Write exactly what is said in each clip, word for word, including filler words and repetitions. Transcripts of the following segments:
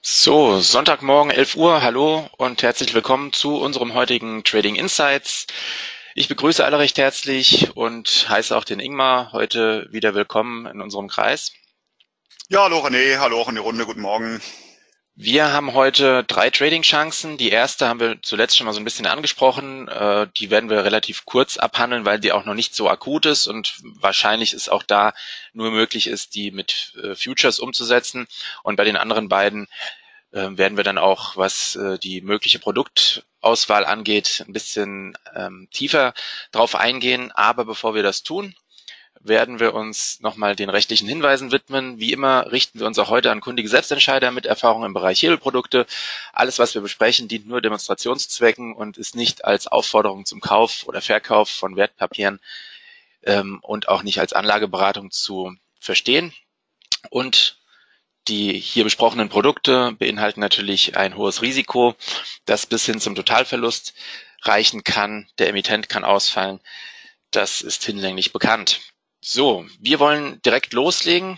So, Sonntagmorgen elf Uhr, hallo und herzlich willkommen zu unserem heutigen Trading Insights. Ich begrüße alle recht herzlich und heiße auch den Ingmar heute wieder willkommen in unserem Kreis. Ja, hallo René, hallo auch in die Runde, guten Morgen. Wir haben heute drei Trading-Chancen. Die erste haben wir zuletzt schon mal so ein bisschen angesprochen. Äh, die werden wir relativ kurz abhandeln, weil die auch noch nicht so akut ist und wahrscheinlich ist auch da nur möglich ist, die mit äh, Futures umzusetzen. Und bei den anderen beiden äh, werden wir dann auch, was äh, die mögliche Produktauswahl angeht, ein bisschen ähm, tiefer drauf eingehen. Aber bevor wir das tun, werden wir uns nochmal den rechtlichen Hinweisen widmen. Wie immer richten wir uns auch heute an kundige Selbstentscheider mit Erfahrung im Bereich Hebelprodukte. Alles, was wir besprechen, dient nur Demonstrationszwecken und ist nicht als Aufforderung zum Kauf oder Verkauf von Wertpapieren ähm, und auch nicht als Anlageberatung zu verstehen. Und die hier besprochenen Produkte beinhalten natürlich ein hohes Risiko, das bis hin zum Totalverlust reichen kann. Der Emittent kann ausfallen. Das ist hinlänglich bekannt. So, wir wollen direkt loslegen.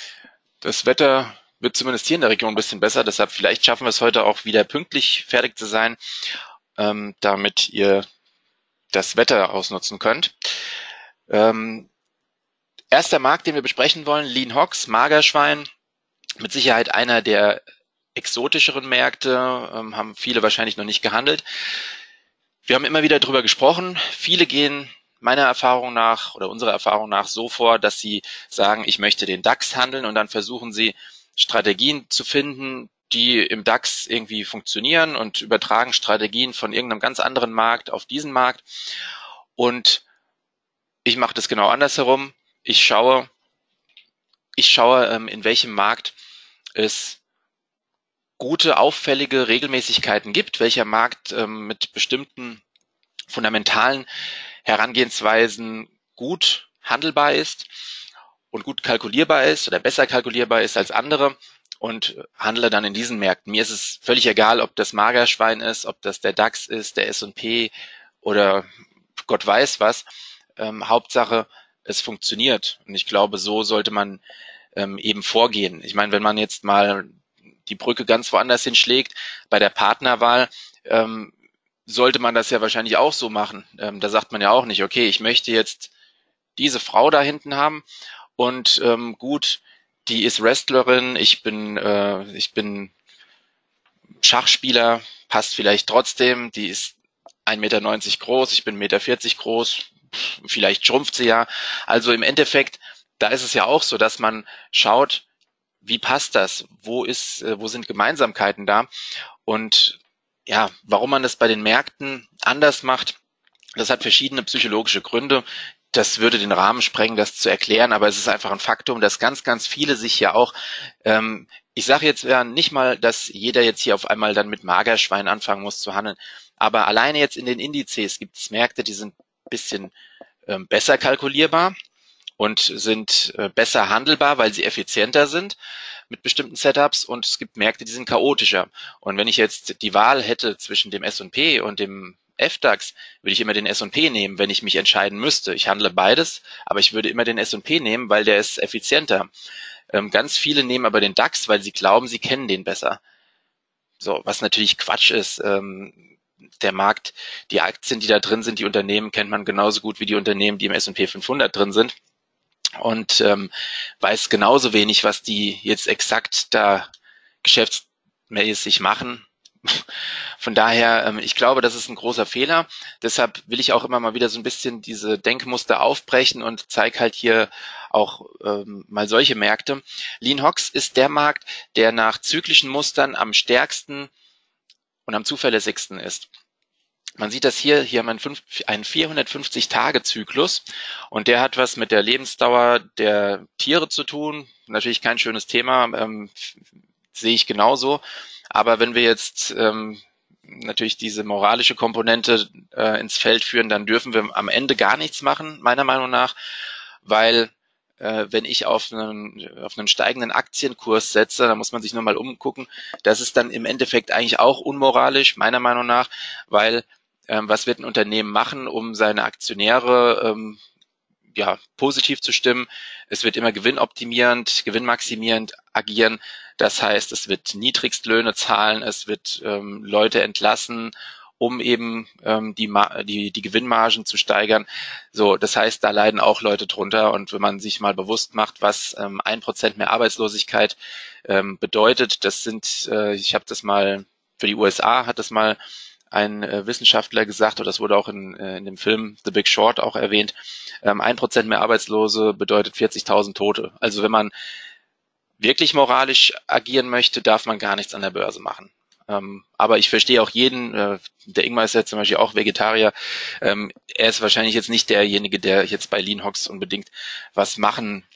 Das Wetter wird zumindest hier in der Region ein bisschen besser, deshalb vielleicht schaffen wir es heute auch wieder pünktlich fertig zu sein, ähm, damit ihr das Wetter ausnutzen könnt. Ähm, erster Markt, den wir besprechen wollen, Lean Hogs, Magerschwein, mit Sicherheit einer der exotischeren Märkte, ähm, haben viele wahrscheinlich noch nicht gehandelt. Wir haben immer wieder darüber gesprochen. Viele gehen meiner Erfahrung nach oder unserer Erfahrung nach so vor, dass sie sagen, ich möchte den DAX handeln und dann versuchen sie Strategien zu finden, die im DAX irgendwie funktionieren und übertragen Strategien von irgendeinem ganz anderen Markt auf diesen Markt. Und ich mache das genau andersherum. Ich schaue, ich schaue, in welchem Markt es gute, auffällige Regelmäßigkeiten gibt, welcher Markt mit bestimmten fundamentalen Herangehensweisen gut handelbar ist und gut kalkulierbar ist oder besser kalkulierbar ist als andere und handle dann in diesen Märkten. Mir ist es völlig egal, ob das Magerschwein ist, ob das der DAX ist, der S und P oder Gott weiß was. Ähm, Hauptsache, es funktioniert. Und ich glaube, so sollte man ähm, eben vorgehen. Ich meine, wenn man jetzt mal die Brücke ganz woanders hinschlägt, bei der Partnerwahl, ähm, sollte man das ja wahrscheinlich auch so machen. Ähm, da sagt man ja auch nicht, okay, ich möchte jetzt diese Frau da hinten haben und ähm, gut, die ist Wrestlerin, ich bin, äh, ich bin Schachspieler, passt vielleicht trotzdem, die ist ein Meter neunzig groß, ich bin ein Meter vierzig groß, vielleicht schrumpft sie ja. Also im Endeffekt, da ist es ja auch so, dass man schaut, wie passt das? Wo ist, äh, wo sind Gemeinsamkeiten da? Und ja, warum man das bei den Märkten anders macht, das hat verschiedene psychologische Gründe. Das würde den Rahmen sprengen, das zu erklären, aber es ist einfach ein Faktum, dass ganz, ganz viele sich ja auch, ähm, ich sage jetzt ja nicht mal, dass jeder jetzt hier auf einmal dann mit Magerschwein anfangen muss zu handeln, aber alleine jetzt in den Indizes gibt es Märkte, die sind ein bisschen ähm, besser kalkulierbar und sind äh, besser handelbar, weil sie effizienter sind mit bestimmten Setups und es gibt Märkte, die sind chaotischer. Und wenn ich jetzt die Wahl hätte zwischen dem S und P und dem F DAX, würde ich immer den S und P nehmen, wenn ich mich entscheiden müsste. Ich handle beides, aber ich würde immer den S und P nehmen, weil der ist effizienter. Ähm, ganz viele nehmen aber den DAX, weil sie glauben, sie kennen den besser. So, was natürlich Quatsch ist. Ähm, der Markt, die Aktien, die da drin sind, die Unternehmen kennt man genauso gut wie die Unternehmen, die im S und P fünfhundert drin sind und ähm, weiß genauso wenig, was die jetzt exakt da geschäftsmäßig machen. Von daher, ähm, ich glaube, das ist ein großer Fehler. Deshalb will ich auch immer mal wieder so ein bisschen diese Denkmuster aufbrechen und zeige halt hier auch ähm, mal solche Märkte. Lean Hogs ist der Markt, der nach zyklischen Mustern am stärksten und am zuverlässigsten ist. Man sieht das hier, hier haben wir einen vierhundertfünfzig-Tage-Zyklus und der hat was mit der Lebensdauer der Tiere zu tun. Natürlich kein schönes Thema, ähm, sehe ich genauso. Aber wenn wir jetzt ähm, natürlich diese moralische Komponente äh, ins Feld führen, dann dürfen wir am Ende gar nichts machen, meiner Meinung nach, weil äh, wenn ich auf einen, auf einen steigenden Aktienkurs setze, dann muss man sich nur mal umgucken. Das ist dann im Endeffekt eigentlich auch unmoralisch, meiner Meinung nach, weil ähm, was wird ein Unternehmen machen, um seine Aktionäre ähm, ja, positiv zu stimmen. Es wird immer gewinnoptimierend, gewinnmaximierend agieren. Das heißt, es wird Niedrigstlöhne zahlen, es wird ähm, Leute entlassen, um eben ähm, die, die, die Gewinnmargen zu steigern. So, das heißt, da leiden auch Leute drunter. Und wenn man sich mal bewusst macht, was ähm, ein Prozent mehr Arbeitslosigkeit ähm, bedeutet, das sind, äh, ich habe das mal für die U S A hat das mal ein äh, Wissenschaftler gesagt, oder das wurde auch in, äh, in dem Film The Big Short auch erwähnt, ähm, ein Prozent mehr Arbeitslose bedeutet vierzigtausend Tote. Also wenn man wirklich moralisch agieren möchte, darf man gar nichts an der Börse machen. Ähm, aber ich verstehe auch jeden, äh, der Ingmar ist ja zum Beispiel auch Vegetarier, ähm, er ist wahrscheinlich jetzt nicht derjenige, der jetzt bei Leanhox unbedingt was machen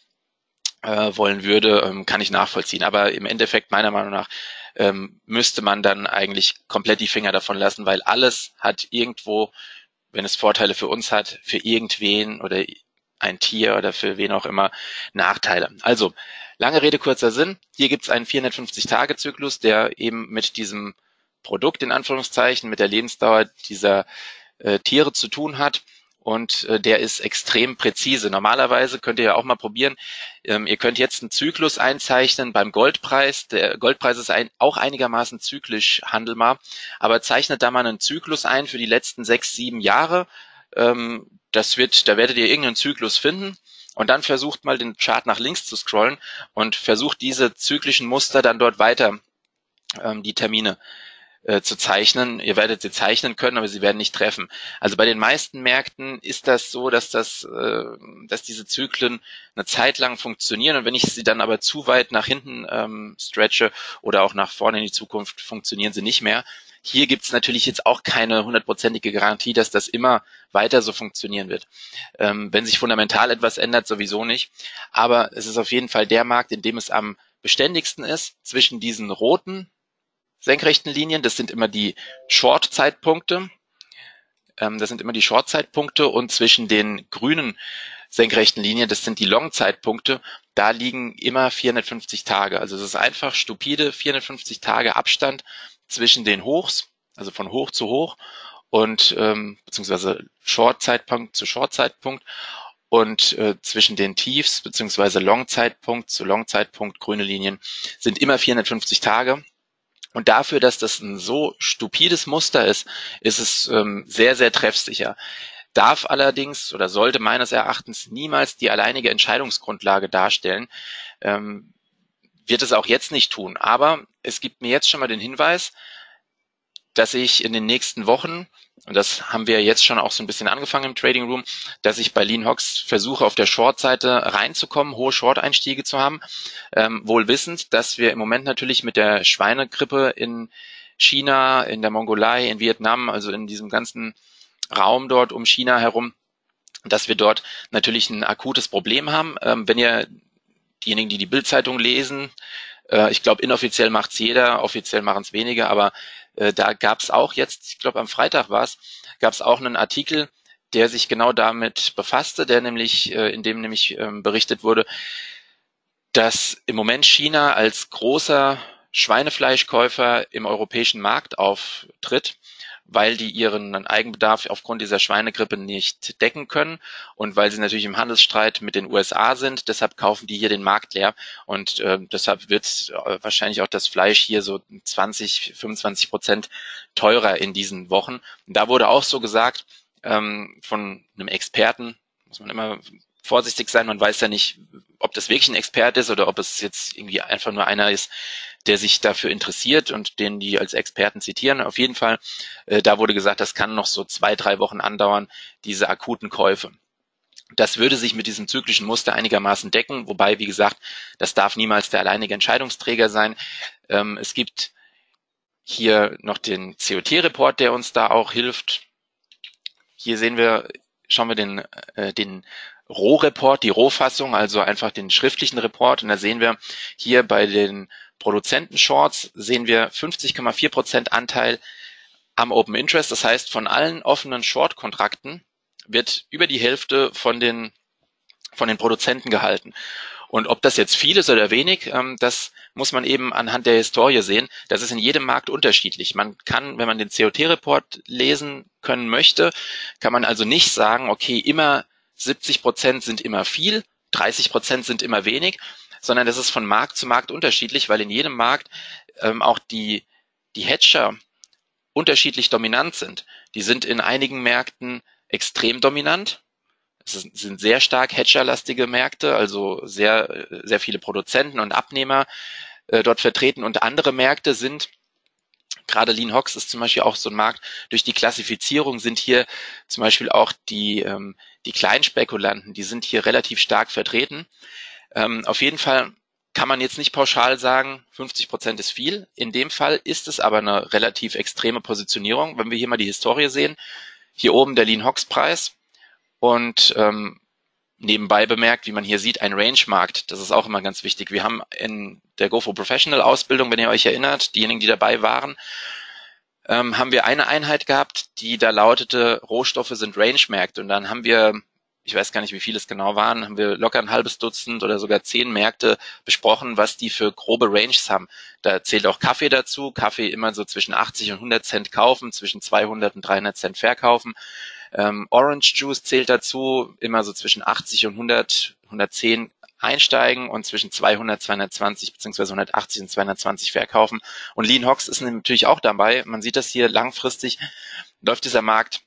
äh, wollen würde, ähm, kann ich nachvollziehen. Aber im Endeffekt, meiner Meinung nach, ähm, müsste man dann eigentlich komplett die Finger davon lassen, weil alles hat irgendwo, wenn es Vorteile für uns hat, für irgendwen oder ein Tier oder für wen auch immer Nachteile. Also, lange Rede, kurzer Sinn. Hier gibt es einen vierhundertfünfzig-Tage-Zyklus, der eben mit diesem Produkt in Anführungszeichen, mit der Lebensdauer dieser äh, Tiere zu tun hat. Und äh, der ist extrem präzise. Normalerweise könnt ihr ja auch mal probieren. Ähm, ihr könnt jetzt einen Zyklus einzeichnen beim Goldpreis. Der Goldpreis ist ein, auch einigermaßen zyklisch handelbar. Aber zeichnet da mal einen Zyklus ein für die letzten sechs, sieben Jahre. Ähm, das wird, da werdet ihr irgendeinen Zyklus finden. Und dann versucht mal den Chart nach links zu scrollen und versucht diese zyklischen Muster dann dort weiter, ähm, die Termine äh, zu zeichnen. Ihr werdet sie zeichnen können, aber sie werden nicht treffen. Also bei den meisten Märkten ist das so, dass das, äh, dass diese Zyklen eine Zeit lang funktionieren, und wenn ich sie dann aber zu weit nach hinten ähm, stretche oder auch nach vorne in die Zukunft, funktionieren sie nicht mehr. Hier gibt es natürlich jetzt auch keine hundertprozentige Garantie, dass das immer weiter so funktionieren wird. Ähm, wenn sich fundamental etwas ändert, sowieso nicht. Aber es ist auf jeden Fall der Markt, in dem es am beständigsten ist, zwischen diesen roten senkrechten Linien, das sind immer die Short-Zeitpunkte, ähm, das sind immer die Short-Zeitpunkte, und zwischen den grünen senkrechten Linien, das sind die Long-Zeitpunkte, da liegen immer vierhundertfünfzig Tage. Also es ist einfach stupide vierhundertfünfzig Tage Abstand zwischen den Hochs, also von Hoch zu Hoch, und ähm, beziehungsweise Short-Zeitpunkt zu Short-Zeitpunkt, und äh, zwischen den Tiefs beziehungsweise Long-Zeitpunkt zu Long-Zeitpunkt, grüne Linien, sind immer vierhundertfünfzig Tage. Und dafür, dass das ein so stupides Muster ist, ist es ähm, sehr, sehr treffsicher. Darf allerdings oder sollte meines Erachtens niemals die alleinige Entscheidungsgrundlage darstellen. Ähm, wird es auch jetzt nicht tun. Aber es gibt mir jetzt schon mal den Hinweis, dass ich in den nächsten Wochen, und das haben wir jetzt schon auch so ein bisschen angefangen im Trading Room, dass ich bei Leanhox versuche, auf der Short-Seite reinzukommen, hohe Short-Einstiege zu haben, ähm, wohl wissend, dass wir im Moment natürlich mit der Schweinegrippe in China, in der Mongolei, in Vietnam, also in diesem ganzen Raum dort um China herum, dass wir dort natürlich ein akutes Problem haben. Ähm, wenn ihr diejenigen, die die Bild-Zeitung lesen, äh, ich glaube, inoffiziell macht's jeder, offiziell machen es wenige, aber äh, da gab's auch jetzt, ich glaube am Freitag war es, gab's auch einen Artikel, der sich genau damit befasste, der nämlich, äh, in dem nämlich ähm, berichtet wurde, dass im Moment China als großer Schweinefleischkäufer im europäischen Markt auftritt, weil die ihren Eigenbedarf aufgrund dieser Schweinegrippe nicht decken können und weil sie natürlich im Handelsstreit mit den U S A sind. Deshalb kaufen die hier den Markt leer, und äh, deshalb wird äh, wahrscheinlich auch das Fleisch hier so zwanzig, fünfundzwanzig Prozent teurer in diesen Wochen. Und da wurde auch so gesagt ähm, von einem Experten, muss man immer vorsichtig sein, man weiß ja nicht, ob das wirklich ein Experte ist oder ob es jetzt irgendwie einfach nur einer ist, der sich dafür interessiert und den die als Experten zitieren. Auf jeden Fall, äh, da wurde gesagt, das kann noch so zwei, drei Wochen andauern, diese akuten Käufe. Das würde sich mit diesem zyklischen Muster einigermaßen decken, wobei, wie gesagt, das darf niemals der alleinige Entscheidungsträger sein. Ähm, es gibt hier noch den C O T-Report, der uns da auch hilft. Hier sehen wir, schauen wir den, äh, den Rohreport, die Rohfassung, also einfach den schriftlichen Report, und da sehen wir hier bei den Produzenten-Shorts sehen wir fünfzig Komma vier Prozent Anteil am Open Interest. Das heißt, von allen offenen Short-Kontrakten wird über die Hälfte von den, von den Produzenten gehalten. Und ob das jetzt viel ist oder wenig, ähm, das muss man eben anhand der Historie sehen. Das ist in jedem Markt unterschiedlich. Man kann, wenn man den C O T-Report lesen können möchte, kann man also nicht sagen, okay, immer siebzig Prozent sind immer viel, dreißig Prozent sind immer wenig, sondern das ist von Markt zu Markt unterschiedlich, weil in jedem Markt ähm, auch die, die Hedger unterschiedlich dominant sind. Die sind in einigen Märkten extrem dominant. Es sind sehr stark hedgerlastige Märkte, also sehr, sehr viele Produzenten und Abnehmer äh, dort vertreten. Und andere Märkte sind, gerade Lean Hogs ist zum Beispiel auch so ein Markt, durch die Klassifizierung sind hier zum Beispiel auch die, ähm, die Kleinspekulanten, die sind hier relativ stark vertreten. Ähm, auf jeden Fall kann man jetzt nicht pauschal sagen, fünfzig Prozent ist viel. In dem Fall ist es aber eine relativ extreme Positionierung. Wenn wir hier mal die Historie sehen, hier oben der Lean Hogs Preis und ähm, nebenbei bemerkt, wie man hier sieht, ein Range-Markt. Das ist auch immer ganz wichtig. Wir haben in der Go for Professional Ausbildung, wenn ihr euch erinnert, diejenigen, die dabei waren, ähm, haben wir eine Einheit gehabt, die da lautete, Rohstoffe sind Range-Märkte. Und dann haben wir, ich weiß gar nicht, wie viele es genau waren, haben wir locker ein halbes Dutzend oder sogar zehn Märkte besprochen, was die für grobe Ranges haben. Da zählt auch Kaffee dazu. Kaffee immer so zwischen achtzig und hundert Cent kaufen, zwischen zweihundert und dreihundert Cent verkaufen. Ähm, Orange Juice zählt dazu, immer so zwischen achtzig und hundert, hundertzehn einsteigen und zwischen zweihundert, zweihundertzwanzig beziehungsweise hundertachtzig und zweihundertzwanzig verkaufen. Und Lean Hogs ist natürlich auch dabei. Man sieht das hier langfristig, läuft dieser Markt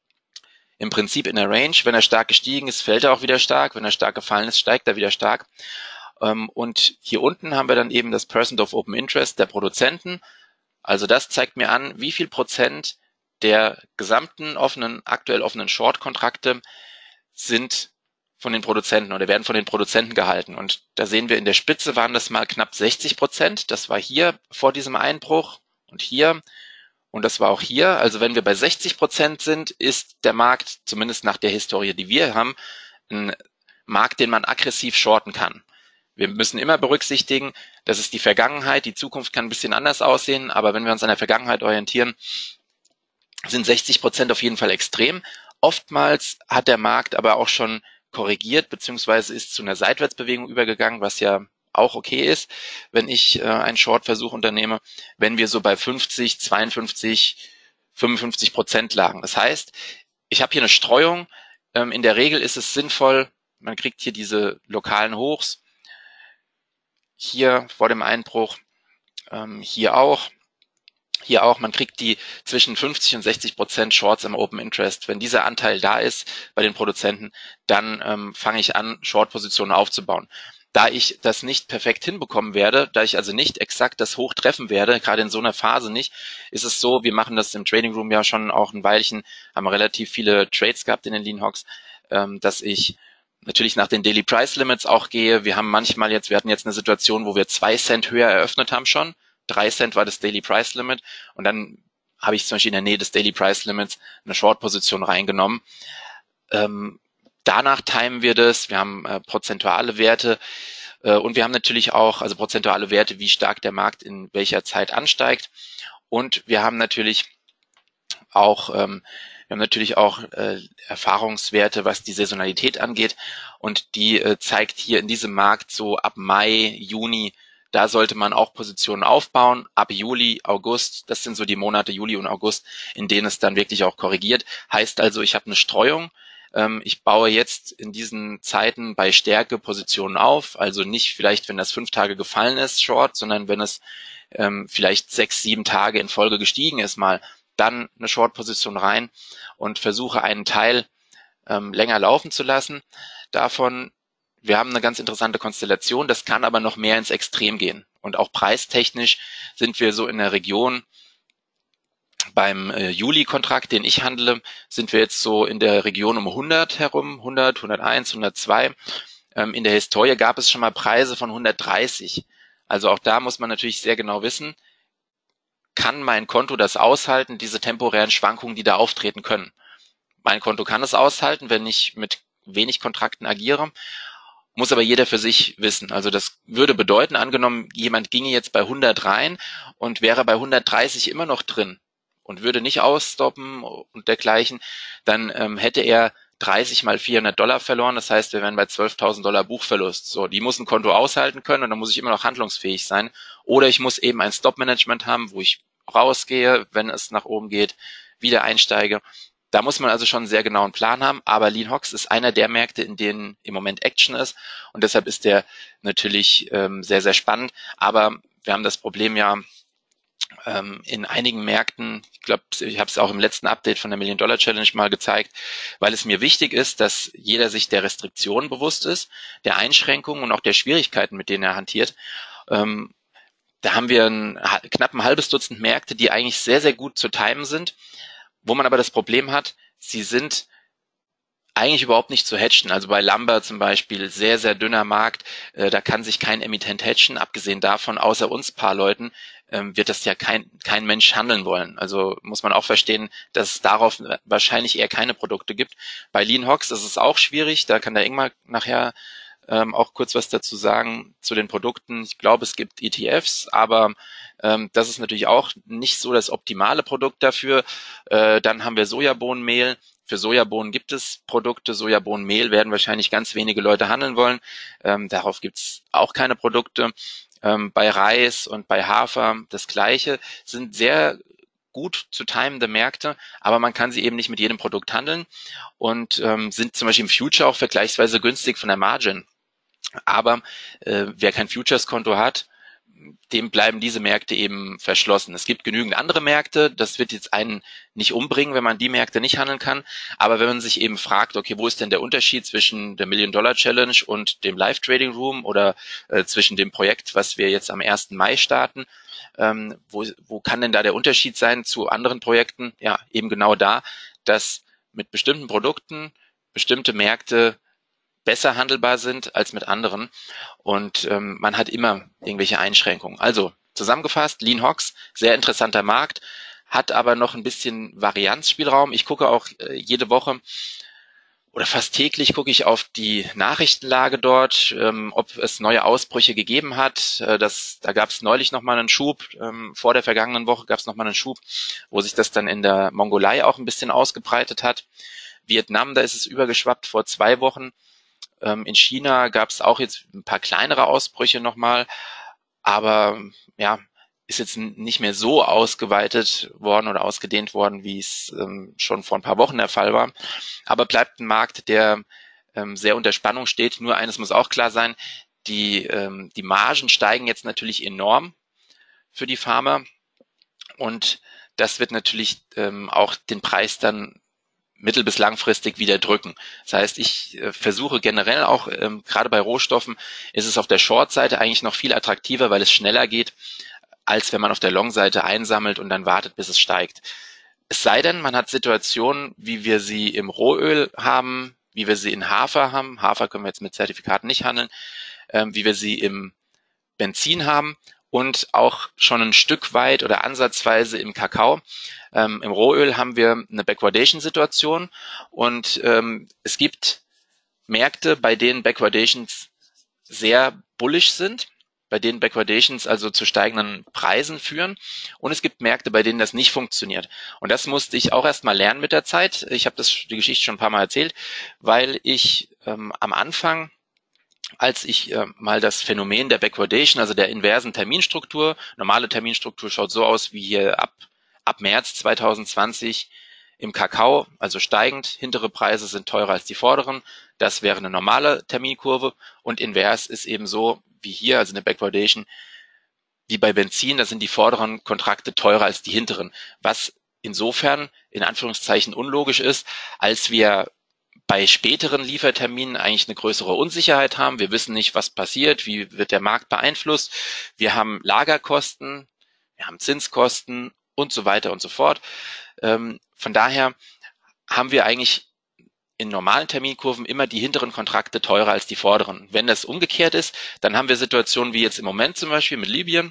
im Prinzip in der Range. Wenn er stark gestiegen ist, fällt er auch wieder stark. Wenn er stark gefallen ist, steigt er wieder stark. Und hier unten haben wir dann eben das Percent of Open Interest der Produzenten. Also das zeigt mir an, wie viel Prozent der gesamten offenen, aktuell offenen Short-Kontrakte sind von den Produzenten oder werden von den Produzenten gehalten. Und da sehen wir, in der Spitze waren das mal knapp sechzig Prozent. Das war hier vor diesem Einbruch und hier. Und das war auch hier. Also wenn wir bei sechzig Prozent sind, ist der Markt, zumindest nach der Historie, die wir haben, ein Markt, den man aggressiv shorten kann. Wir müssen immer berücksichtigen, das ist die Vergangenheit. Die Zukunft kann ein bisschen anders aussehen. Aber wenn wir uns an der Vergangenheit orientieren, sind sechzig Prozent auf jeden Fall extrem. Oftmals hat der Markt aber auch schon korrigiert, beziehungsweise ist zu einer Seitwärtsbewegung übergegangen, was ja auch okay ist, wenn ich äh, einen Short-Versuch unternehme, wenn wir so bei fünfzig, zweiundfünfzig, fünfundfünfzig Prozent lagen. Das heißt, ich habe hier eine Streuung. Ähm, in der Regel ist es sinnvoll, man kriegt hier diese lokalen Hochs, hier vor dem Einbruch, ähm, hier auch, Hier auch, man kriegt die zwischen fünfzig und sechzig Prozent Shorts im Open Interest. Wenn dieser Anteil da ist bei den Produzenten, dann ähm, fange ich an, Short-Positionen aufzubauen. Da ich das nicht perfekt hinbekommen werde, da ich also nicht exakt das Hoch treffen werde, gerade in so einer Phase nicht, ist es so, wir machen das im Trading Room ja schon auch ein Weilchen, haben relativ viele Trades gehabt in den Lean Hogs, ähm, dass ich natürlich nach den Daily Price Limits auch gehe. Wir haben manchmal jetzt, wir hatten jetzt eine Situation, wo wir zwei Cent höher eröffnet haben schon. Drei Cent war das Daily Price Limit und dann habe ich zum Beispiel in der Nähe des Daily Price Limits eine Short-Position reingenommen. Ähm, danach timen wir das, wir haben äh, prozentuale Werte äh, und wir haben natürlich auch, also prozentuale Werte, wie stark der Markt in welcher Zeit ansteigt, und wir haben natürlich auch ähm, wir haben natürlich auch äh, Erfahrungswerte, was die Saisonalität angeht, und die äh, zeigt hier in diesem Markt so ab Mai, Juni, da sollte man auch Positionen aufbauen. Ab Juli, August, das sind so die Monate Juli und August, in denen es dann wirklich auch korrigiert. Heißt also, ich habe eine Streuung. Ähm, ich baue jetzt in diesen Zeiten bei Stärke Positionen auf. Also nicht vielleicht, wenn das fünf Tage gefallen ist, Short, sondern wenn es ähm, vielleicht sechs, sieben Tage in Folge gestiegen ist, mal dann eine Short-Position rein und versuche einen Teil ähm, länger laufen zu lassen. Davon Wir haben eine ganz interessante Konstellation, das kann aber noch mehr ins Extrem gehen. Und auch preistechnisch sind wir so in der Region, beim äh, Juli-Kontrakt, den ich handle, sind wir jetzt so in der Region um hundert herum, hundert, hunderteins, hundertzwei. Ähm, in der Historie gab es schon mal Preise von hundertdreißig. Also auch da muss man natürlich sehr genau wissen, kann mein Konto das aushalten, diese temporären Schwankungen, die da auftreten können. Mein Konto kann es aushalten, wenn ich mit wenig Kontrakten agiere. Muss aber jeder für sich wissen. Also das würde bedeuten, angenommen, jemand ginge jetzt bei hundert rein und wäre bei hundertdreißig immer noch drin und würde nicht ausstoppen und dergleichen, dann ähm, hätte er dreißig mal vierhundert Dollar verloren. Das heißt, wir wären bei zwölftausend Dollar Buchverlust. So, die muss ein Konto aushalten können und dann muss ich immer noch handlungsfähig sein. Oder ich muss eben ein Stop-Management haben, wo ich rausgehe, wenn es nach oben geht, wieder einsteige. Da muss man also schon einen sehr genauen Plan haben, aber Lean Hogs ist einer der Märkte, in denen im Moment Action ist und deshalb ist der natürlich ähm, sehr, sehr spannend. Aber wir haben das Problem ja ähm, in einigen Märkten, ich glaube, ich habe es auch im letzten Update von der Million-Dollar-Challenge mal gezeigt, weil es mir wichtig ist, dass jeder sich der Restriktionen bewusst ist, der Einschränkungen und auch der Schwierigkeiten, mit denen er hantiert. Ähm, da haben wir ein, knapp ein halbes Dutzend Märkte, die eigentlich sehr, sehr gut zu timen sind, wo man aber das Problem hat, sie sind eigentlich überhaupt nicht zu hatchen. Also bei Lumber zum Beispiel, sehr, sehr dünner Markt, äh, da kann sich kein Emittent hatchen. Abgesehen davon, außer uns paar Leuten, ähm, wird das ja kein, kein Mensch handeln wollen. Also muss man auch verstehen, dass es darauf wahrscheinlich eher keine Produkte gibt. Bei Lean Hogs ist es auch schwierig, da kann der Ingmar nachher ähm, auch kurz was dazu sagen zu den Produkten. Ich glaube, es gibt E T Fs, aber ähm, das ist natürlich auch nicht so das optimale Produkt dafür. Äh, dann haben wir Sojabohnenmehl. Für Sojabohnen gibt es Produkte. Sojabohnenmehl werden wahrscheinlich ganz wenige Leute handeln wollen. Ähm, darauf gibt es auch keine Produkte. Ähm, bei Reis und bei Hafer das Gleiche, sind sehr gut zu timende Märkte, aber man kann sie eben nicht mit jedem Produkt handeln und ähm, sind zum Beispiel im Future auch vergleichsweise günstig von der Margin. Aber äh, wer kein Futures-Konto hat, dem bleiben diese Märkte eben verschlossen. Es gibt genügend andere Märkte, das wird jetzt einen nicht umbringen, wenn man die Märkte nicht handeln kann. Aber wenn man sich eben fragt, okay, wo ist denn der Unterschied zwischen der Million-Dollar-Challenge und dem Live-Trading-Room oder äh, zwischen dem Projekt, was wir jetzt am ersten Mai starten, ähm, wo, wo kann denn da der Unterschied sein zu anderen Projekten? Ja, eben genau da, dass mit bestimmten Produkten bestimmte Märkte besser handelbar sind als mit anderen und ähm, man hat immer irgendwelche Einschränkungen. Also zusammengefasst, Lean Hogs, sehr interessanter Markt, hat aber noch ein bisschen Varianzspielraum. Ich gucke auch äh, jede Woche oder fast täglich gucke ich auf die Nachrichtenlage dort, ähm, ob es neue Ausbrüche gegeben hat. Äh, das, da gab es neulich nochmal einen Schub, ähm, vor der vergangenen Woche gab es nochmal einen Schub, wo sich das dann in der Mongolei auch ein bisschen ausgebreitet hat. Vietnam, da ist es übergeschwappt vor zwei Wochen. Ähm, in China gab es auch jetzt ein paar kleinere Ausbrüche nochmal, aber ja, ist jetzt nicht mehr so ausgeweitet worden oder ausgedehnt worden, wie es ähm, schon vor ein paar Wochen der Fall war. Aber bleibt ein Markt, der ähm, sehr unter Spannung steht. Nur eines muss auch klar sein, die, ähm, die Margen steigen jetzt natürlich enorm für die Farmer und das wird natürlich ähm, auch den Preis dann mittel- bis langfristig wieder drücken. Das heißt, ich äh, versuche generell auch, ähm, gerade bei Rohstoffen, ist es auf der Short-Seite eigentlich noch viel attraktiver, weil es schneller geht, als wenn man auf der Long-Seite einsammelt und dann wartet, bis es steigt. Es sei denn, man hat Situationen, wie wir sie im Rohöl haben, wie wir sie in Hafer haben. Hafer können wir jetzt mit Zertifikaten nicht handeln, ähm, wie wir sie im Benzin haben und auch schon ein Stück weit oder ansatzweise im Kakao. Ähm, Im Rohöl haben wir eine Backwardation-Situation und ähm, es gibt Märkte, bei denen Backwardations sehr bullish sind, bei denen Backwardations also zu steigenden Preisen führen und es gibt Märkte, bei denen das nicht funktioniert. Und das musste ich auch erst mal lernen mit der Zeit. Ich habe das die Geschichte schon ein paar Mal erzählt, weil ich ähm, am Anfang als ich äh, mal das Phänomen der Backwardation, also der inversen Terminstruktur, normale Terminstruktur schaut so aus wie hier ab, ab März zwanzig zwanzig im Kakao, also steigend, hintere Preise sind teurer als die vorderen, das wäre eine normale Terminkurve und invers ist eben so wie hier, also eine Backwardation, wie bei Benzin, da sind die vorderen Kontrakte teurer als die hinteren, was insofern in Anführungszeichen unlogisch ist, als wir bei späteren Lieferterminen eigentlich eine größere Unsicherheit haben. Wir wissen nicht, was passiert, wie wird der Markt beeinflusst. Wir haben Lagerkosten, wir haben Zinskosten und so weiter und so fort. Ähm, von daher haben wir eigentlich in normalen Terminkurven immer die hinteren Kontrakte teurer als die vorderen. Wenn das umgekehrt ist, dann haben wir Situationen wie jetzt im Moment zum Beispiel mit Libyen,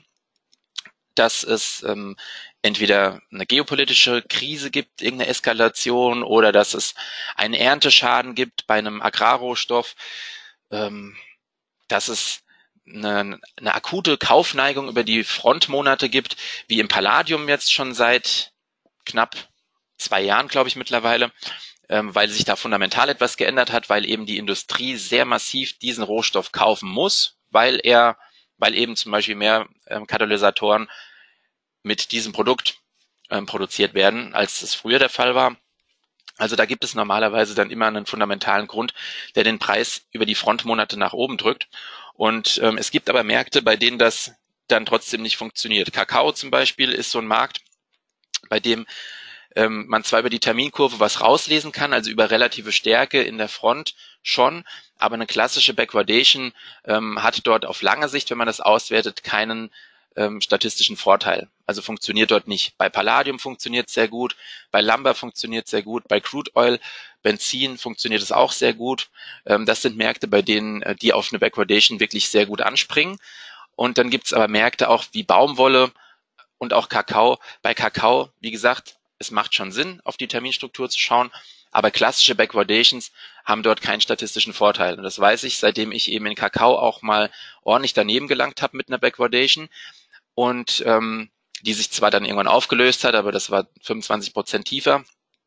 dass es ähm, entweder eine geopolitische Krise gibt, irgendeine Eskalation oder dass es einen Ernteschaden gibt bei einem Agrarrohstoff, ähm, dass es eine, eine akute Kaufneigung über die Frontmonate gibt, wie im Palladium jetzt schon seit knapp zwei Jahren, glaube ich mittlerweile, ähm, weil sich da fundamental etwas geändert hat, weil eben die Industrie sehr massiv diesen Rohstoff kaufen muss, weil er, weil eben zum Beispiel mehr ähm, Katalysatoren mit diesem Produkt ähm, produziert werden, als es früher der Fall war. Also da gibt es normalerweise dann immer einen fundamentalen Grund, der den Preis über die Frontmonate nach oben drückt. Und ähm, es gibt aber Märkte, bei denen das dann trotzdem nicht funktioniert. Kakao zum Beispiel ist so ein Markt, bei dem ähm, man zwar über die Terminkurve was rauslesen kann, also über relative Stärke in der Front schon, aber eine klassische Backwardation ähm, hat dort auf lange Sicht, wenn man das auswertet, keinen ähm, statistischen Vorteil. Also funktioniert dort nicht. Bei Palladium funktioniert es sehr gut, bei Lumber funktioniert es sehr gut, bei Crude Oil, Benzin funktioniert es auch sehr gut. Ähm, das sind Märkte, bei denen äh, die auf eine Backwardation wirklich sehr gut anspringen. Und dann gibt es aber Märkte auch wie Baumwolle und auch Kakao. Bei Kakao, wie gesagt, es macht schon Sinn, auf die Terminstruktur zu schauen, aber klassische Backwardations haben dort keinen statistischen Vorteil. Und das weiß ich, seitdem ich eben in Kakao auch mal ordentlich daneben gelangt habe mit einer Backwardation und ähm, die sich zwar dann irgendwann aufgelöst hat, aber das war fünfundzwanzig Prozent tiefer.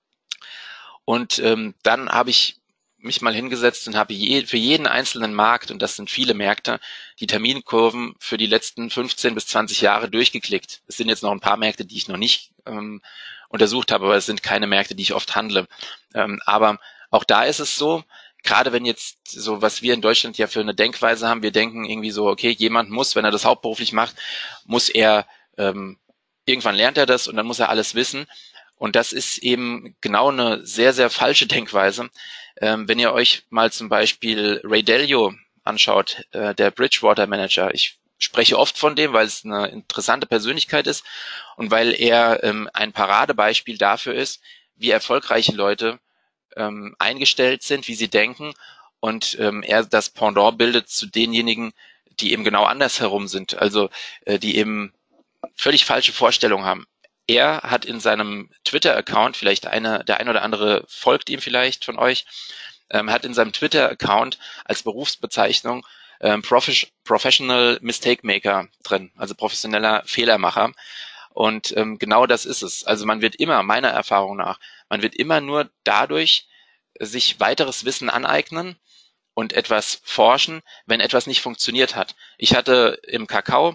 Und ähm, dann habe ich mich mal hingesetzt und habe je, für jeden einzelnen Markt, und das sind viele Märkte, die Terminkurven für die letzten fünfzehn bis zwanzig Jahre durchgeklickt. Es sind jetzt noch ein paar Märkte, die ich noch nicht ähm, untersucht habe, aber es sind keine Märkte, die ich oft handle. Ähm, aber auch da ist es so, gerade wenn jetzt so, was wir in Deutschland ja für eine Denkweise haben, wir denken irgendwie so, okay, jemand muss, wenn er das hauptberuflich macht, muss er, ähm, irgendwann lernt er das und dann muss er alles wissen. Und das ist eben genau eine sehr, sehr falsche Denkweise. Ähm, wenn ihr euch mal zum Beispiel Ray Dalio anschaut, äh, der Bridgewater Manager, ich spreche oft von dem, weil es eine interessante Persönlichkeit ist und weil er ähm, ein Paradebeispiel dafür ist, wie erfolgreiche Leute ähm, eingestellt sind, wie sie denken und ähm, er das Pendant bildet zu denjenigen, die eben genau andersherum sind, also äh, die eben völlig falsche Vorstellungen haben. Er hat in seinem Twitter-Account, vielleicht eine, der ein oder andere folgt ihm vielleicht von euch, ähm, hat in seinem Twitter-Account als Berufsbezeichnung ähm, Prof- Professional Mistake Maker drin, also professioneller Fehlermacher. Und ähm, genau das ist es. Also man wird immer, meiner Erfahrung nach, man wird immer nur dadurch sich weiteres Wissen aneignen und etwas forschen, wenn etwas nicht funktioniert hat. Ich hatte im Kakao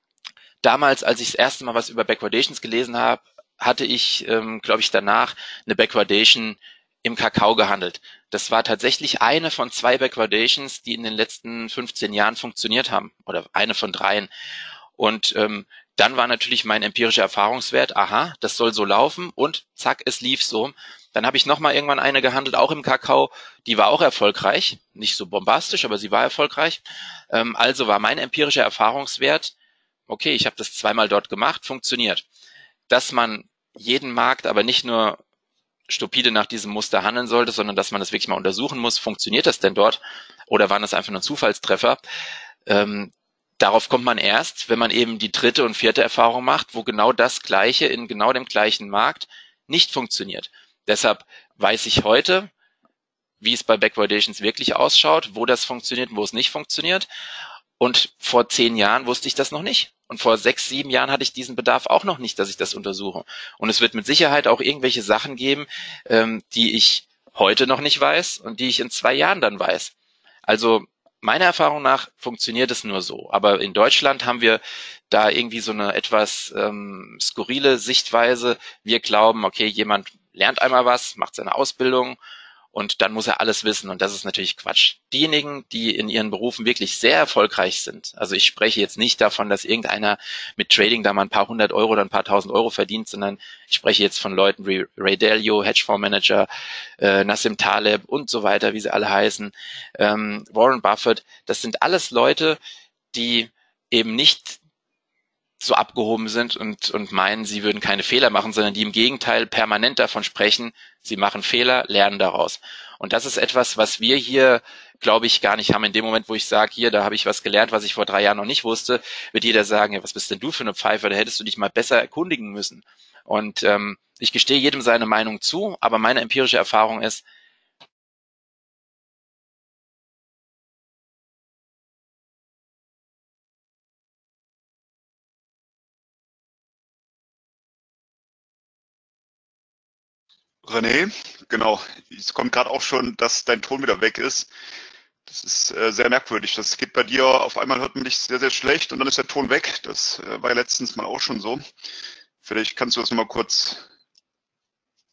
damals, als ich das erste Mal was über Backwardations gelesen habe, hatte ich, ähm, glaube ich, danach eine Backwardation im Kakao gehandelt. Das war tatsächlich eine von zwei Backwardations, die in den letzten fünfzehn Jahren funktioniert haben oder eine von dreien. Und ähm, dann war natürlich mein empirischer Erfahrungswert, aha, das soll so laufen und zack, es lief so. Dann habe ich nochmal irgendwann eine gehandelt, auch im Kakao, die war auch erfolgreich, nicht so bombastisch, aber sie war erfolgreich. Ähm, also war mein empirischer Erfahrungswert, okay, ich habe das zweimal dort gemacht, funktioniert. Dass man jeden Markt aber nicht nur stupide nach diesem Muster handeln sollte, sondern dass man das wirklich mal untersuchen muss, funktioniert das denn dort oder waren das einfach nur Zufallstreffer? Ähm, darauf kommt man erst, wenn man eben die dritte und vierte Erfahrung macht, wo genau das Gleiche in genau dem gleichen Markt nicht funktioniert. Deshalb weiß ich heute, wie es bei Backwardations wirklich ausschaut, wo das funktioniert und wo es nicht funktioniert. Und vor zehn Jahren wusste ich das noch nicht. Und vor sechs, sieben Jahren hatte ich diesen Bedarf auch noch nicht, dass ich das untersuche. Und es wird mit Sicherheit auch irgendwelche Sachen geben, ähm, die ich heute noch nicht weiß und die ich in zwei Jahren dann weiß. Also meiner Erfahrung nach funktioniert es nur so. Aber in Deutschland haben wir da irgendwie so eine etwas ähm, skurrile Sichtweise. Wir glauben, okay, jemand lernt einmal was, macht seine Ausbildung und dann muss er alles wissen und das ist natürlich Quatsch. Diejenigen, die in ihren Berufen wirklich sehr erfolgreich sind, also ich spreche jetzt nicht davon, dass irgendeiner mit Trading da mal ein paar hundert Euro oder ein paar tausend Euro verdient, sondern ich spreche jetzt von Leuten wie Ray Dalio, Hedgefondsmanager, äh, Nassim Taleb und so weiter, wie sie alle heißen, ähm, Warren Buffett, das sind alles Leute, die eben nicht so abgehoben sind und, und meinen, sie würden keine Fehler machen, sondern die im Gegenteil permanent davon sprechen, sie machen Fehler, lernen daraus. Und das ist etwas, was wir hier, glaube ich, gar nicht haben. In dem Moment, wo ich sage, hier, da habe ich was gelernt, was ich vor drei Jahren noch nicht wusste, wird jeder sagen, ja, was bist denn du für eine Pfeife, da hättest du dich mal besser erkundigen müssen. Und ähm, ich gestehe jedem seine Meinung zu, aber meine empirische Erfahrung ist, René, genau. Es kommt gerade auch schon, dass dein Ton wieder weg ist. Das ist äh, sehr merkwürdig. Das geht bei dir, auf einmal hört man dich sehr, sehr schlecht und dann ist der Ton weg. Das äh, war ja letztens mal auch schon so. Vielleicht kannst du das mal kurz.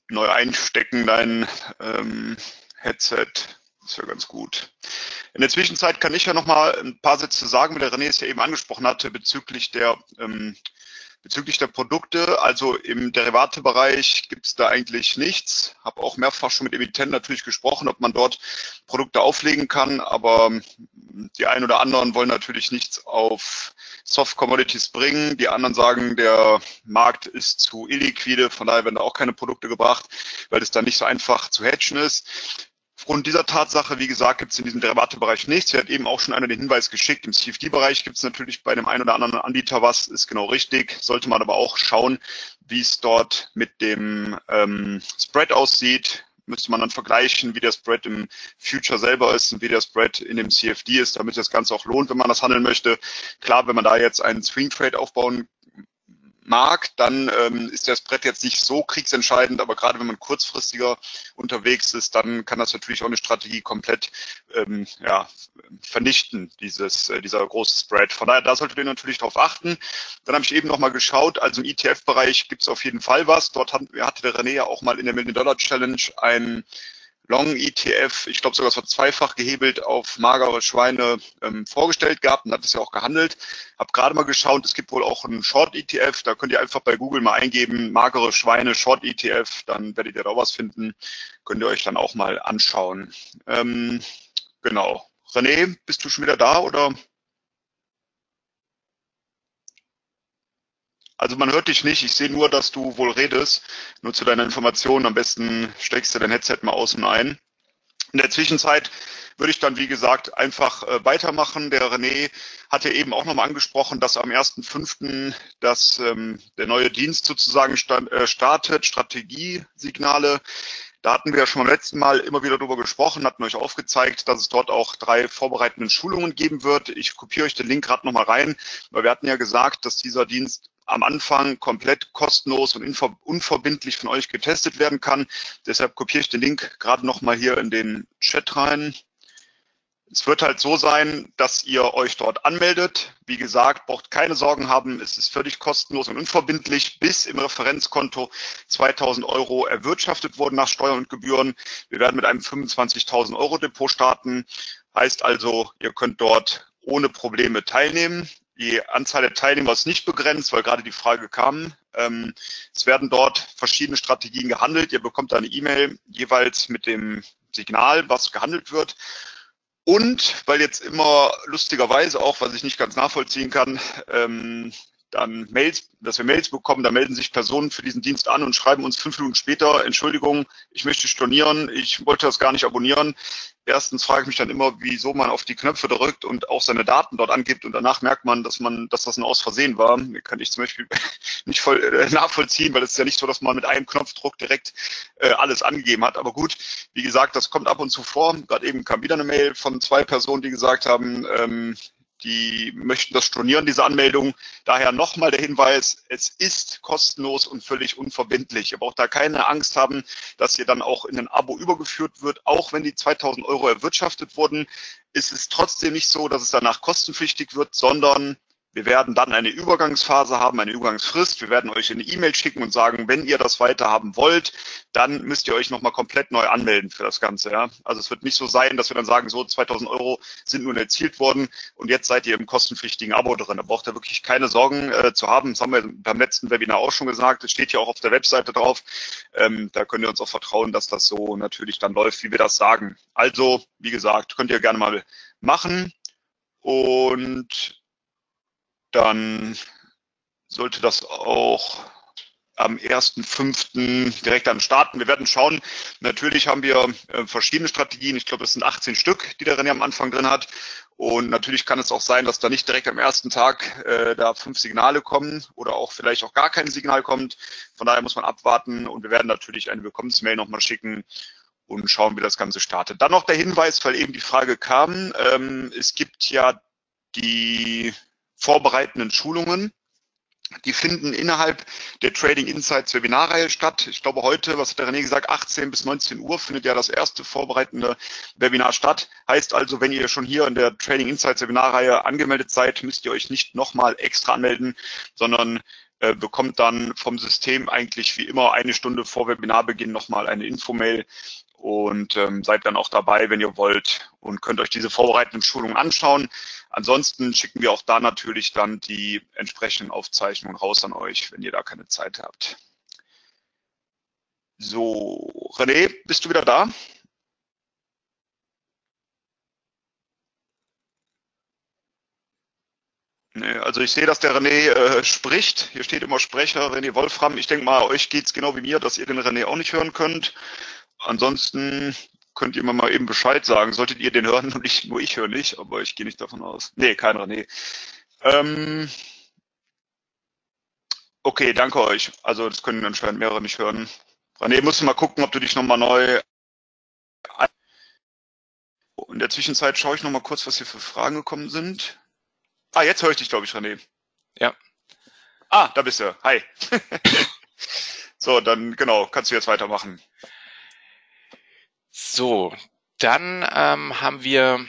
neu einstecken, dein ähm, Headset. Das wäre ganz gut. In der Zwischenzeit kann ich ja noch mal ein paar Sätze sagen, wie der René es ja eben angesprochen hatte, bezüglich der ähm, bezüglich der Produkte. Also im Derivatebereich gibt es da eigentlich nichts. Habe auch mehrfach schon mit Emittenten natürlich gesprochen, ob man dort Produkte auflegen kann, aber die einen oder anderen wollen natürlich nichts auf Soft Commodities bringen. Die anderen sagen, der Markt ist zu illiquide, von daher werden da auch keine Produkte gebracht, weil es dann nicht so einfach zu hedgen ist. Aufgrund dieser Tatsache, wie gesagt, gibt es in diesem Derivatebereich nichts. Hier hat eben auch schon einer den Hinweis geschickt. Im C F D-Bereich gibt es natürlich bei dem einen oder anderen Anbieter was, ist genau richtig. Sollte man aber auch schauen, wie es dort mit dem ähm, Spread aussieht. Müsste man dann vergleichen, wie der Spread im Future selber ist und wie der Spread in dem C F D ist, damit das Ganze auch lohnt, wenn man das handeln möchte. Klar, wenn man da jetzt einen Swing Trade aufbauen mag, dann ähm, ist der Spread jetzt nicht so kriegsentscheidend, aber gerade wenn man kurzfristiger unterwegs ist, dann kann das natürlich auch eine Strategie komplett ähm, ja, vernichten, dieses, äh, dieser große Spread. Von daher, da solltet ihr natürlich darauf achten. Dann habe ich eben nochmal geschaut, also im E T F-Bereich gibt es auf jeden Fall was. Dort hat, hatte der René ja auch mal in der Million-Dollar-Challenge ein Long-E T F, ich glaube sogar es war zweifach gehebelt auf magere Schweine ähm, vorgestellt gehabt und hat es ja auch gehandelt. Habe gerade mal geschaut, es gibt wohl auch einen Short-E T F, da könnt ihr einfach bei Google mal eingeben, magere Schweine, Short-E T F, dann werdet ihr da was finden, könnt ihr euch dann auch mal anschauen. Ähm, genau. René, bist du schon wieder da oder? Also man hört dich nicht, ich sehe nur, dass du wohl redest. Nur zu deiner Information, am besten steckst du dein Headset mal außen ein. In der Zwischenzeit würde ich dann, wie gesagt, einfach äh, weitermachen. Der René hatte eben auch nochmal angesprochen, dass am ersten fünften das, ähm, der neue Dienst sozusagen stand, äh, startet, Strategiesignale. Da hatten wir ja schon beim letzten Mal immer wieder darüber gesprochen, hatten euch aufgezeigt, dass es dort auch drei vorbereitende Schulungen geben wird. Ich kopiere euch den Link gerade nochmal rein, weil wir hatten ja gesagt, dass dieser Dienst am Anfang komplett kostenlos und unverbindlich von euch getestet werden kann. Deshalb kopiere ich den Link gerade nochmal hier in den Chat rein. Es wird halt so sein, dass ihr euch dort anmeldet. Wie gesagt, braucht keine Sorgen haben, es ist völlig kostenlos und unverbindlich, bis im Referenzkonto zweitausend Euro erwirtschaftet wurden nach Steuern und Gebühren. Wir werden mit einem fünfundzwanzigtausend Euro Depot starten. Heißt also, ihr könnt dort ohne Probleme teilnehmen. Die Anzahl der Teilnehmer ist nicht begrenzt, weil gerade die Frage kam. Ähm, es werden dort verschiedene Strategien gehandelt. Ihr bekommt eine E-Mail jeweils mit dem Signal, was gehandelt wird. Und weil jetzt immer lustigerweise auch, was ich nicht ganz nachvollziehen kann, ähm, dann Mails, dass wir Mails bekommen, da melden sich Personen für diesen Dienst an und schreiben uns fünf Minuten später, Entschuldigung, ich möchte stornieren, ich wollte das gar nicht abonnieren. Erstens frage ich mich dann immer, wieso man auf die Knöpfe drückt und auch seine Daten dort angibt und danach merkt man, dass man, dass das ein Aus Versehen war. Kann ich zum Beispiel nicht voll äh, nachvollziehen, weil es ist ja nicht so, dass man mit einem Knopfdruck direkt äh, alles angegeben hat. Aber gut, wie gesagt, das kommt ab und zu vor. Gerade eben kam wieder eine Mail von zwei Personen, die gesagt haben, ähm, die möchten das stornieren, diese Anmeldung. Daher nochmal der Hinweis, es ist kostenlos und völlig unverbindlich. Ihr braucht da keine Angst haben, dass ihr dann auch in ein Abo übergeführt wird. Auch wenn die zweitausend Euro erwirtschaftet wurden, ist es trotzdem nicht so, dass es danach kostenpflichtig wird, sondern wir werden dann eine Übergangsphase haben, eine Übergangsfrist. Wir werden euch eine E-Mail schicken und sagen, wenn ihr das weiterhaben wollt, dann müsst ihr euch nochmal komplett neu anmelden für das Ganze. Ja? Also es wird nicht so sein, dass wir dann sagen, so zweitausend Euro sind nun erzielt worden und jetzt seid ihr im kostenpflichtigen Abo drin. Da braucht ihr wirklich keine Sorgen äh, zu haben. Das haben wir beim letzten Webinar auch schon gesagt. Es steht hier auch auf der Webseite drauf. Ähm, da könnt ihr uns auch vertrauen, dass das so natürlich dann läuft, wie wir das sagen. Also, wie gesagt, könnt ihr gerne mal machen und dann sollte das auch am ersten fünften direkt dann starten. Wir werden schauen, natürlich haben wir äh, verschiedene Strategien. Ich glaube, es sind achtzehn Stück, die der René am Anfang drin hat. Und natürlich kann es auch sein, dass da nicht direkt am ersten Tag äh, da fünf Signale kommen oder auch vielleicht auch gar kein Signal kommt. Von daher muss man abwarten und wir werden natürlich eine Willkommensmail nochmal schicken und schauen, wie das Ganze startet. Dann noch der Hinweis, weil eben die Frage kam, ähm, es gibt ja die vorbereitenden Schulungen. Die finden innerhalb der Trading Insights Webinarreihe statt. Ich glaube heute, was hat der René gesagt, achtzehn bis neunzehn Uhr findet ja das erste vorbereitende Webinar statt. Heißt also, wenn ihr schon hier in der Trading Insights Webinarreihe angemeldet seid, müsst ihr euch nicht nochmal extra anmelden, sondern äh, bekommt dann vom System eigentlich wie immer eine Stunde vor Webinarbeginn nochmal eine Infomail und ähm, seid dann auch dabei, wenn ihr wollt, und könnt euch diese vorbereitenden Schulungen anschauen. Ansonsten schicken wir auch da natürlich dann die entsprechenden Aufzeichnungen raus an euch, wenn ihr da keine Zeit habt. So, René, bist du wieder da? Nee, also ich sehe, dass der René äh, spricht. Hier steht immer Sprecher, René Wolfram. Ich denke mal, euch geht's genau wie mir, dass ihr den René auch nicht hören könnt. Ansonsten könnt ihr mir mal eben Bescheid sagen. Solltet ihr den hören, und ich, nur ich höre nicht, aber ich gehe nicht davon aus. Nee, kein René. Ähm, okay, danke euch. Also das können anscheinend mehrere nicht hören. René, musst du mal gucken, ob du dich nochmal neu... In der Zwischenzeit schaue ich nochmal kurz, was hier für Fragen gekommen sind. Ah, jetzt höre ich dich, glaube ich, René. Ja. Ah, da bist du. Hi. So, dann genau, kannst du jetzt weitermachen. So, dann ähm, haben wir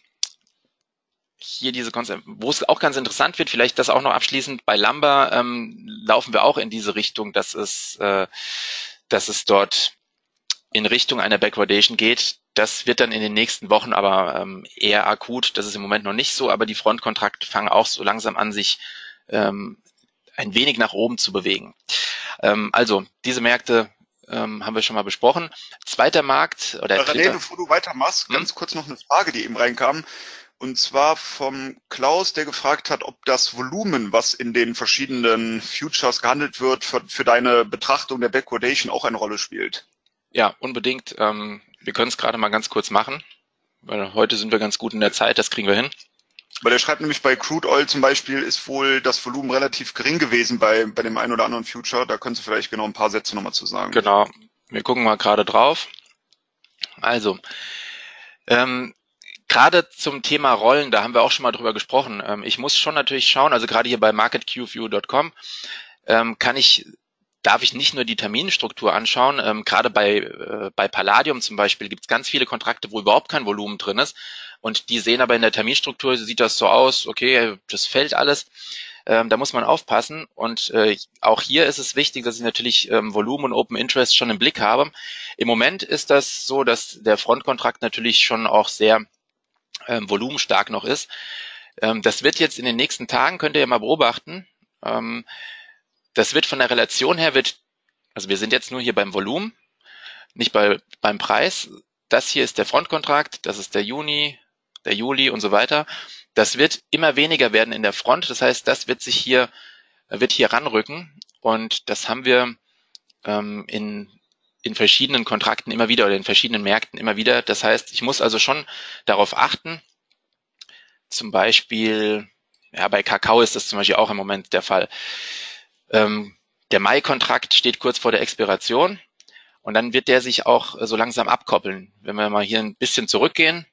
hier diese Konzepte, wo es auch ganz interessant wird, vielleicht das auch noch abschließend, bei Lumber ähm, laufen wir auch in diese Richtung, dass es, äh, dass es dort in Richtung einer Backwardation geht. Das wird dann in den nächsten Wochen aber ähm, eher akut. Das ist im Moment noch nicht so, aber die Frontkontrakte fangen auch so langsam an, sich ähm, ein wenig nach oben zu bewegen. Ähm, also diese Märkte ähm, haben wir schon mal besprochen. Zweiter Markt oder René, dritter. bevor du weitermachst, Hm? ganz kurz noch eine Frage, die eben reinkam. Und zwar vom Klaus, der gefragt hat, ob das Volumen, was in den verschiedenen Futures gehandelt wird, für, für deine Betrachtung der Backwardation auch eine Rolle spielt. Ja, unbedingt. Ähm, wir können es gerade mal ganz kurz machen, weil heute sind wir ganz gut in der Zeit, das kriegen wir hin. Weil er schreibt nämlich, bei Crude Oil zum Beispiel ist wohl das Volumen relativ gering gewesen bei, bei dem einen oder anderen Future. Da könntest du vielleicht genau ein paar Sätze nochmal zu sagen. Genau, wir gucken mal gerade drauf. Also, ähm, gerade zum Thema Rollen, da haben wir auch schon mal drüber gesprochen. Ähm, ich muss schon natürlich schauen, also gerade hier bei market q view dot com ähm, kann ich, darf ich nicht nur die Terminstruktur anschauen. Ähm, gerade bei, äh, bei Palladium zum Beispiel gibt es ganz viele Kontrakte, wo überhaupt kein Volumen drin ist. Und die sehen aber in der Terminstruktur, sieht das so aus, okay, das fällt alles. Ähm, da muss man aufpassen. Und äh, auch hier ist es wichtig, dass ich natürlich ähm, Volumen und Open Interest schon im Blick habe. Im Moment ist das so, dass der Frontkontrakt natürlich schon auch sehr ähm, volumenstark noch ist. Ähm, das wird jetzt in den nächsten Tagen, könnt ihr ja mal beobachten, ähm, das wird von der Relation her, wird, also wir sind jetzt nur hier beim Volumen, nicht bei, beim Preis. Das hier ist der Frontkontrakt, das ist der Juni, der Juli und so weiter. Das wird immer weniger werden in der Front. Das heißt, das wird sich hier, wird hier ranrücken. Und das haben wir ähm, in, in verschiedenen Kontrakten immer wieder oder in verschiedenen Märkten immer wieder. Das heißt, ich muss also schon darauf achten. Zum Beispiel, ja, bei Kakao ist das zum Beispiel auch im Moment der Fall. Ähm, der Mai-Kontrakt steht kurz vor der Expiration. Und dann wird der sich auch so langsam abkoppeln. Wenn wir mal hier ein bisschen zurückgehen.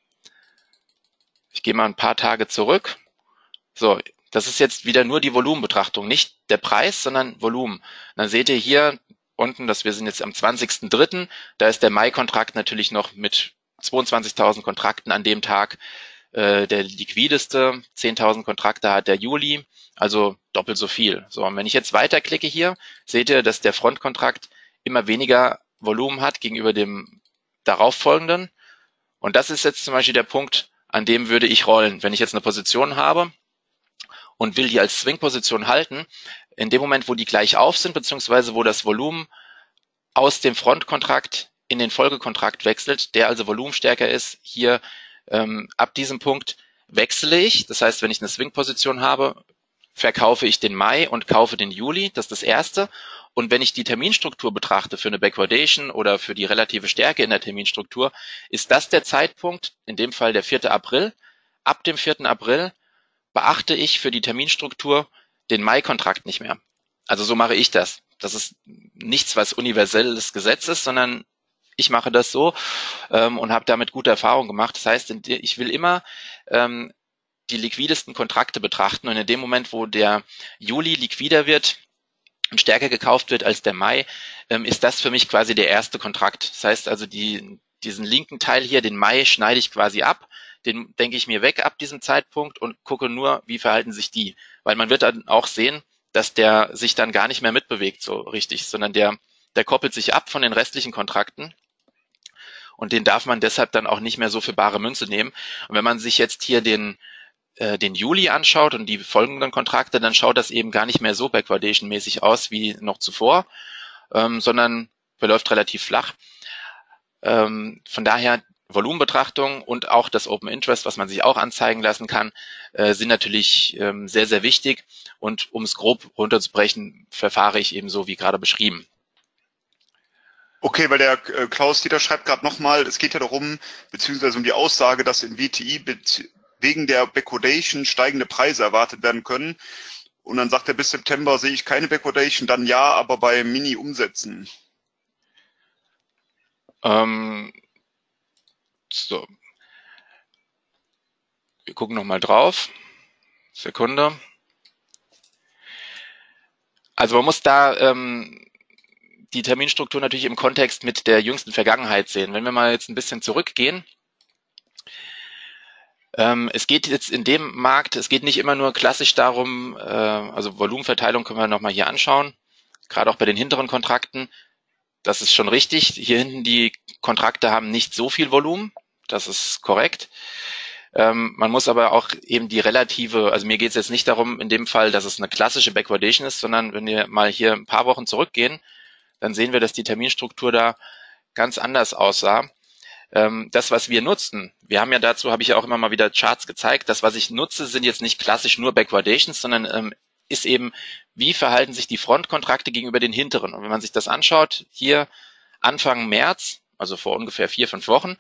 Ich gehe mal ein paar Tage zurück. So, das ist jetzt wieder nur die Volumenbetrachtung, nicht der Preis, sondern Volumen. Und dann seht ihr hier unten, dass wir sind jetzt am zwanzigsten dritten Da ist der Mai-Kontrakt natürlich noch mit zweiundzwanzigtausend Kontrakten an dem Tag äh, der liquideste. zehntausend Kontrakte hat der Juli, also doppelt so viel. So, und wenn ich jetzt weiterklicke hier, seht ihr, dass der Frontkontrakt immer weniger Volumen hat gegenüber dem darauffolgenden. Und das ist jetzt zum Beispiel der Punkt, an dem würde ich rollen. Wenn ich jetzt eine Position habe und will die als Swing-Position halten, in dem Moment, wo die gleich auf sind, beziehungsweise wo das Volumen aus dem Frontkontrakt in den Folgekontrakt wechselt, der also volumenstärker ist, hier ähm, ab diesem Punkt wechsle ich. Das heißt, wenn ich eine Swing-Position habe, verkaufe ich den Mai und kaufe den Juli. Das ist das Erste. Und wenn ich die Terminstruktur betrachte für eine Backwardation oder für die relative Stärke in der Terminstruktur, ist das der Zeitpunkt, in dem Fall der vierte April. Ab dem vierten April beachte ich für die Terminstruktur den Mai-Kontrakt nicht mehr. Also so mache ich das. Das ist nichts, was universelles Gesetz ist, sondern ich mache das so ähm, und habe damit gute Erfahrungen gemacht. Das heißt, ich will immer ähm, die liquidesten Kontrakte betrachten und in dem Moment, wo der Juli liquider wird und stärker gekauft wird als der Mai, ähm, ist das für mich quasi der erste Kontrakt. Das heißt also, die, diesen linken Teil hier, den Mai, schneide ich quasi ab. Den denke ich mir weg ab diesem Zeitpunkt und gucke nur, wie verhalten sich die. Weil man wird dann auch sehen, dass der sich dann gar nicht mehr mitbewegt so richtig, sondern der, der koppelt sich ab von den restlichen Kontrakten und den darf man deshalb dann auch nicht mehr so für bare Münze nehmen. Und wenn man sich jetzt hier den, äh, den Juli anschaut und die folgenden Kontrakte, dann schaut das eben gar nicht mehr so Backwardation-mäßig aus wie noch zuvor, ähm, sondern verläuft relativ flach. Ähm, von daher Volumenbetrachtung und auch das Open Interest, was man sich auch anzeigen lassen kann, äh, sind natürlich ähm, sehr, sehr wichtig. Und um es grob runterzubrechen, verfahre ich eben so wie gerade beschrieben. Okay, weil der äh, Klaus Dieter schreibt gerade nochmal, es geht ja darum, beziehungsweise um die Aussage, dass in W T I wegen der Backwardation steigende Preise erwartet werden können. Und dann sagt er, bis September sehe ich keine Backwardation, dann ja, aber bei Mini-Umsätzen. Ähm, so. Wir gucken nochmal drauf. Sekunde. Also man muss da ähm, die Terminstruktur natürlich im Kontext mit der jüngsten Vergangenheit sehen. Wenn wir mal jetzt ein bisschen zurückgehen, ähm, es geht jetzt in dem Markt, es geht nicht immer nur klassisch darum, äh, also Volumenverteilung können wir nochmal hier anschauen, gerade auch bei den hinteren Kontrakten, das ist schon richtig. Hier hinten die Kontrakte haben nicht so viel Volumen, das ist korrekt. Ähm, man muss aber auch eben die relative, also mir geht es jetzt nicht darum in dem Fall, dass es eine klassische Backwardation ist, sondern wenn wir mal hier ein paar Wochen zurückgehen, dann sehen wir, dass die Terminstruktur da ganz anders aussah. Ähm, das, was wir nutzen, wir haben ja dazu, habe ich ja auch immer mal wieder Charts gezeigt, das, was ich nutze, sind jetzt nicht klassisch nur Backwadations, sondern ähm, ist eben, wie verhalten sich die Frontkontrakte gegenüber den hinteren. Und wenn man sich das anschaut, hier Anfang März, also vor ungefähr vier, fünf Wochen,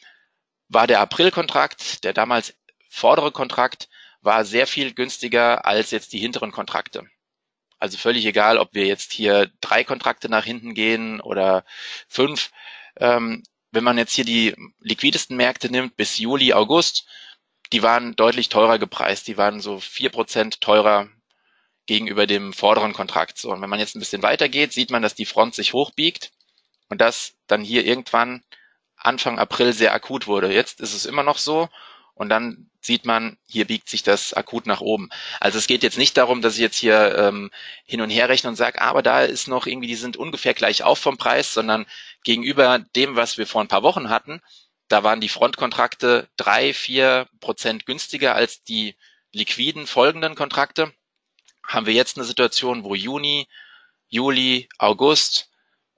war der April-Kontrakt, der damals vordere Kontrakt, war sehr viel günstiger als jetzt die hinteren Kontrakte. Also völlig egal, ob wir jetzt hier drei Kontrakte nach hinten gehen oder fünf. Ähm, wenn man jetzt hier die liquidesten Märkte nimmt bis Juli, August, die waren deutlich teurer gepreist. Die waren so vier Prozent teurer gegenüber dem vorderen Kontrakt. So, und wenn man jetzt ein bisschen weiter geht, sieht man, dass die Front sich hochbiegt und das dann hier irgendwann Anfang April sehr akut wurde. Jetzt ist es immer noch so und dann sieht man, hier biegt sich das akut nach oben. Also es geht jetzt nicht darum, dass ich jetzt hier ähm, hin und her rechne und sage, aber da ist noch irgendwie, die sind ungefähr gleich auf vom Preis, sondern gegenüber dem, was wir vor ein paar Wochen hatten, da waren die Frontkontrakte drei, vier Prozent günstiger als die liquiden folgenden Kontrakte. Haben wir jetzt eine Situation, wo Juni, Juli, August,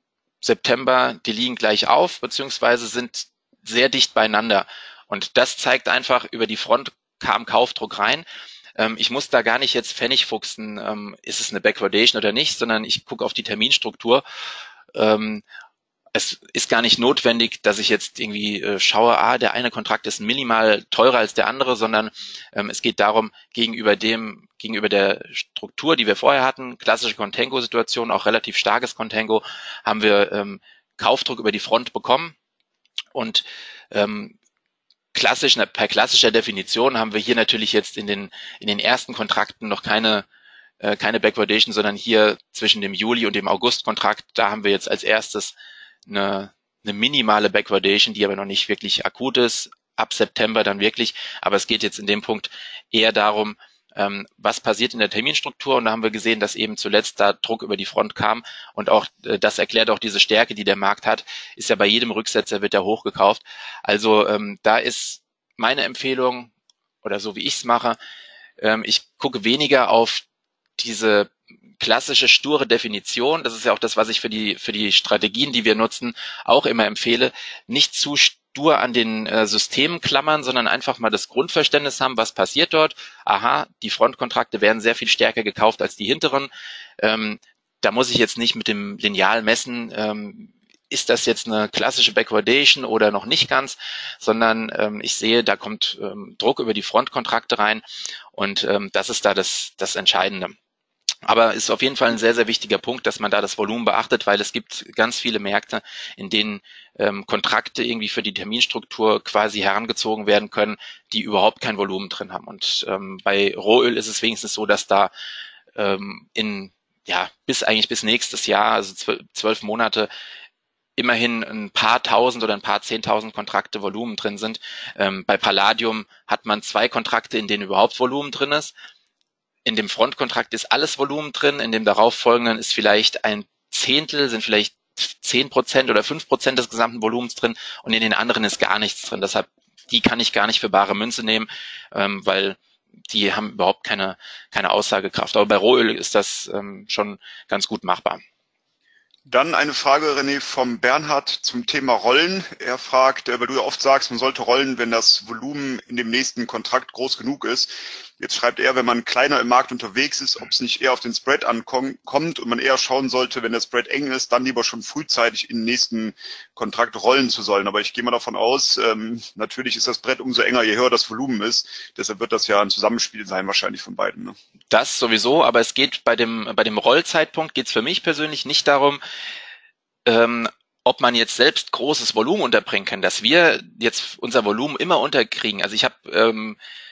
September, die liegen gleich auf, beziehungsweise sind sehr dicht beieinander. Und das zeigt einfach, über die Front kam Kaufdruck rein. Ähm, ich muss da gar nicht jetzt Pfennig fuchsen, ähm, ist es eine Backwardation oder nicht, sondern ich gucke auf die Terminstruktur. Ähm, es ist gar nicht notwendig, dass ich jetzt irgendwie äh, schaue, ah, der eine Kontrakt ist minimal teurer als der andere, sondern ähm, es geht darum, gegenüber dem, gegenüber der Struktur, die wir vorher hatten, klassische Contango-Situation, auch relativ starkes Contango, haben wir ähm, Kaufdruck über die Front bekommen und ähm, klassisch, per klassischer Definition haben wir hier natürlich jetzt in den, in den ersten Kontrakten noch keine äh, keine Backwardation, sondern hier zwischen dem Juli und dem August-Kontrakt, da haben wir jetzt als erstes eine, eine minimale Backwardation, die aber noch nicht wirklich akut ist, ab September dann wirklich, aber es geht jetzt in dem Punkt eher darum, ähm, was passiert in der Terminstruktur und da haben wir gesehen, dass eben zuletzt da Druck über die Front kam und auch äh, das erklärt auch diese Stärke, die der Markt hat, ist ja bei jedem Rücksetzer wird er hochgekauft, also ähm, da ist meine Empfehlung oder so wie ich es mache, ähm, ich gucke weniger auf diese klassische sture Definition, das ist ja auch das, was ich für die für die Strategien, die wir nutzen, auch immer empfehle, nicht zu stur an den äh, Systemen klammern, sondern einfach mal das Grundverständnis haben, was passiert dort. Aha, die Frontkontrakte werden sehr viel stärker gekauft als die hinteren. Ähm, da muss ich jetzt nicht mit dem Lineal messen, ähm, ist das jetzt eine klassische Backwardation oder noch nicht ganz, sondern ähm, ich sehe, da kommt ähm, Druck über die Frontkontrakte rein und ähm, das ist da das, das Entscheidende. Aber ist auf jeden Fall ein sehr, sehr wichtiger Punkt, dass man da das Volumen beachtet, weil es gibt ganz viele Märkte, in denen ähm, Kontrakte irgendwie für die Terminstruktur quasi herangezogen werden können, die überhaupt kein Volumen drin haben. Und ähm, bei Rohöl ist es wenigstens so, dass da ähm, in ja bis eigentlich bis nächstes Jahr, also zwölf, zwölf Monate, immerhin ein paar tausend oder ein paar zehntausend Kontrakte Volumen drin sind. Ähm, bei Palladium hat man zwei Kontrakte, in denen überhaupt Volumen drin ist. in dem Frontkontrakt ist alles Volumen drin, in dem darauffolgenden ist vielleicht ein Zehntel, sind vielleicht zehn Prozent oder fünf Prozent des gesamten Volumens drin und in den anderen ist gar nichts drin. Deshalb, die kann ich gar nicht für bare Münze nehmen, ähm, weil die haben überhaupt keine, keine Aussagekraft. Aber bei Rohöl ist das ähm, schon ganz gut machbar. Dann eine Frage, René, vom Bernhard zum Thema Rollen. Er fragt, weil du ja oft sagst, man sollte rollen, wenn das Volumen in dem nächsten Kontrakt groß genug ist. Jetzt schreibt er, wenn man kleiner im Markt unterwegs ist, ob es nicht eher auf den Spread ankommt und man eher schauen sollte, wenn der Spread eng ist, dann lieber schon frühzeitig in den nächsten Kontrakt rollen zu sollen. Aber ich gehe mal davon aus, ähm, natürlich ist das Brett umso enger, je höher das Volumen ist. Deshalb wird das ja ein Zusammenspiel sein, wahrscheinlich von beiden. Ne? Das sowieso, aber es geht bei dem, bei dem Rollzeitpunkt geht es für mich persönlich nicht darum, ähm, ob man jetzt selbst großes Volumen unterbringen kann, dass wir jetzt unser Volumen immer unterkriegen. Also ich habe ähm,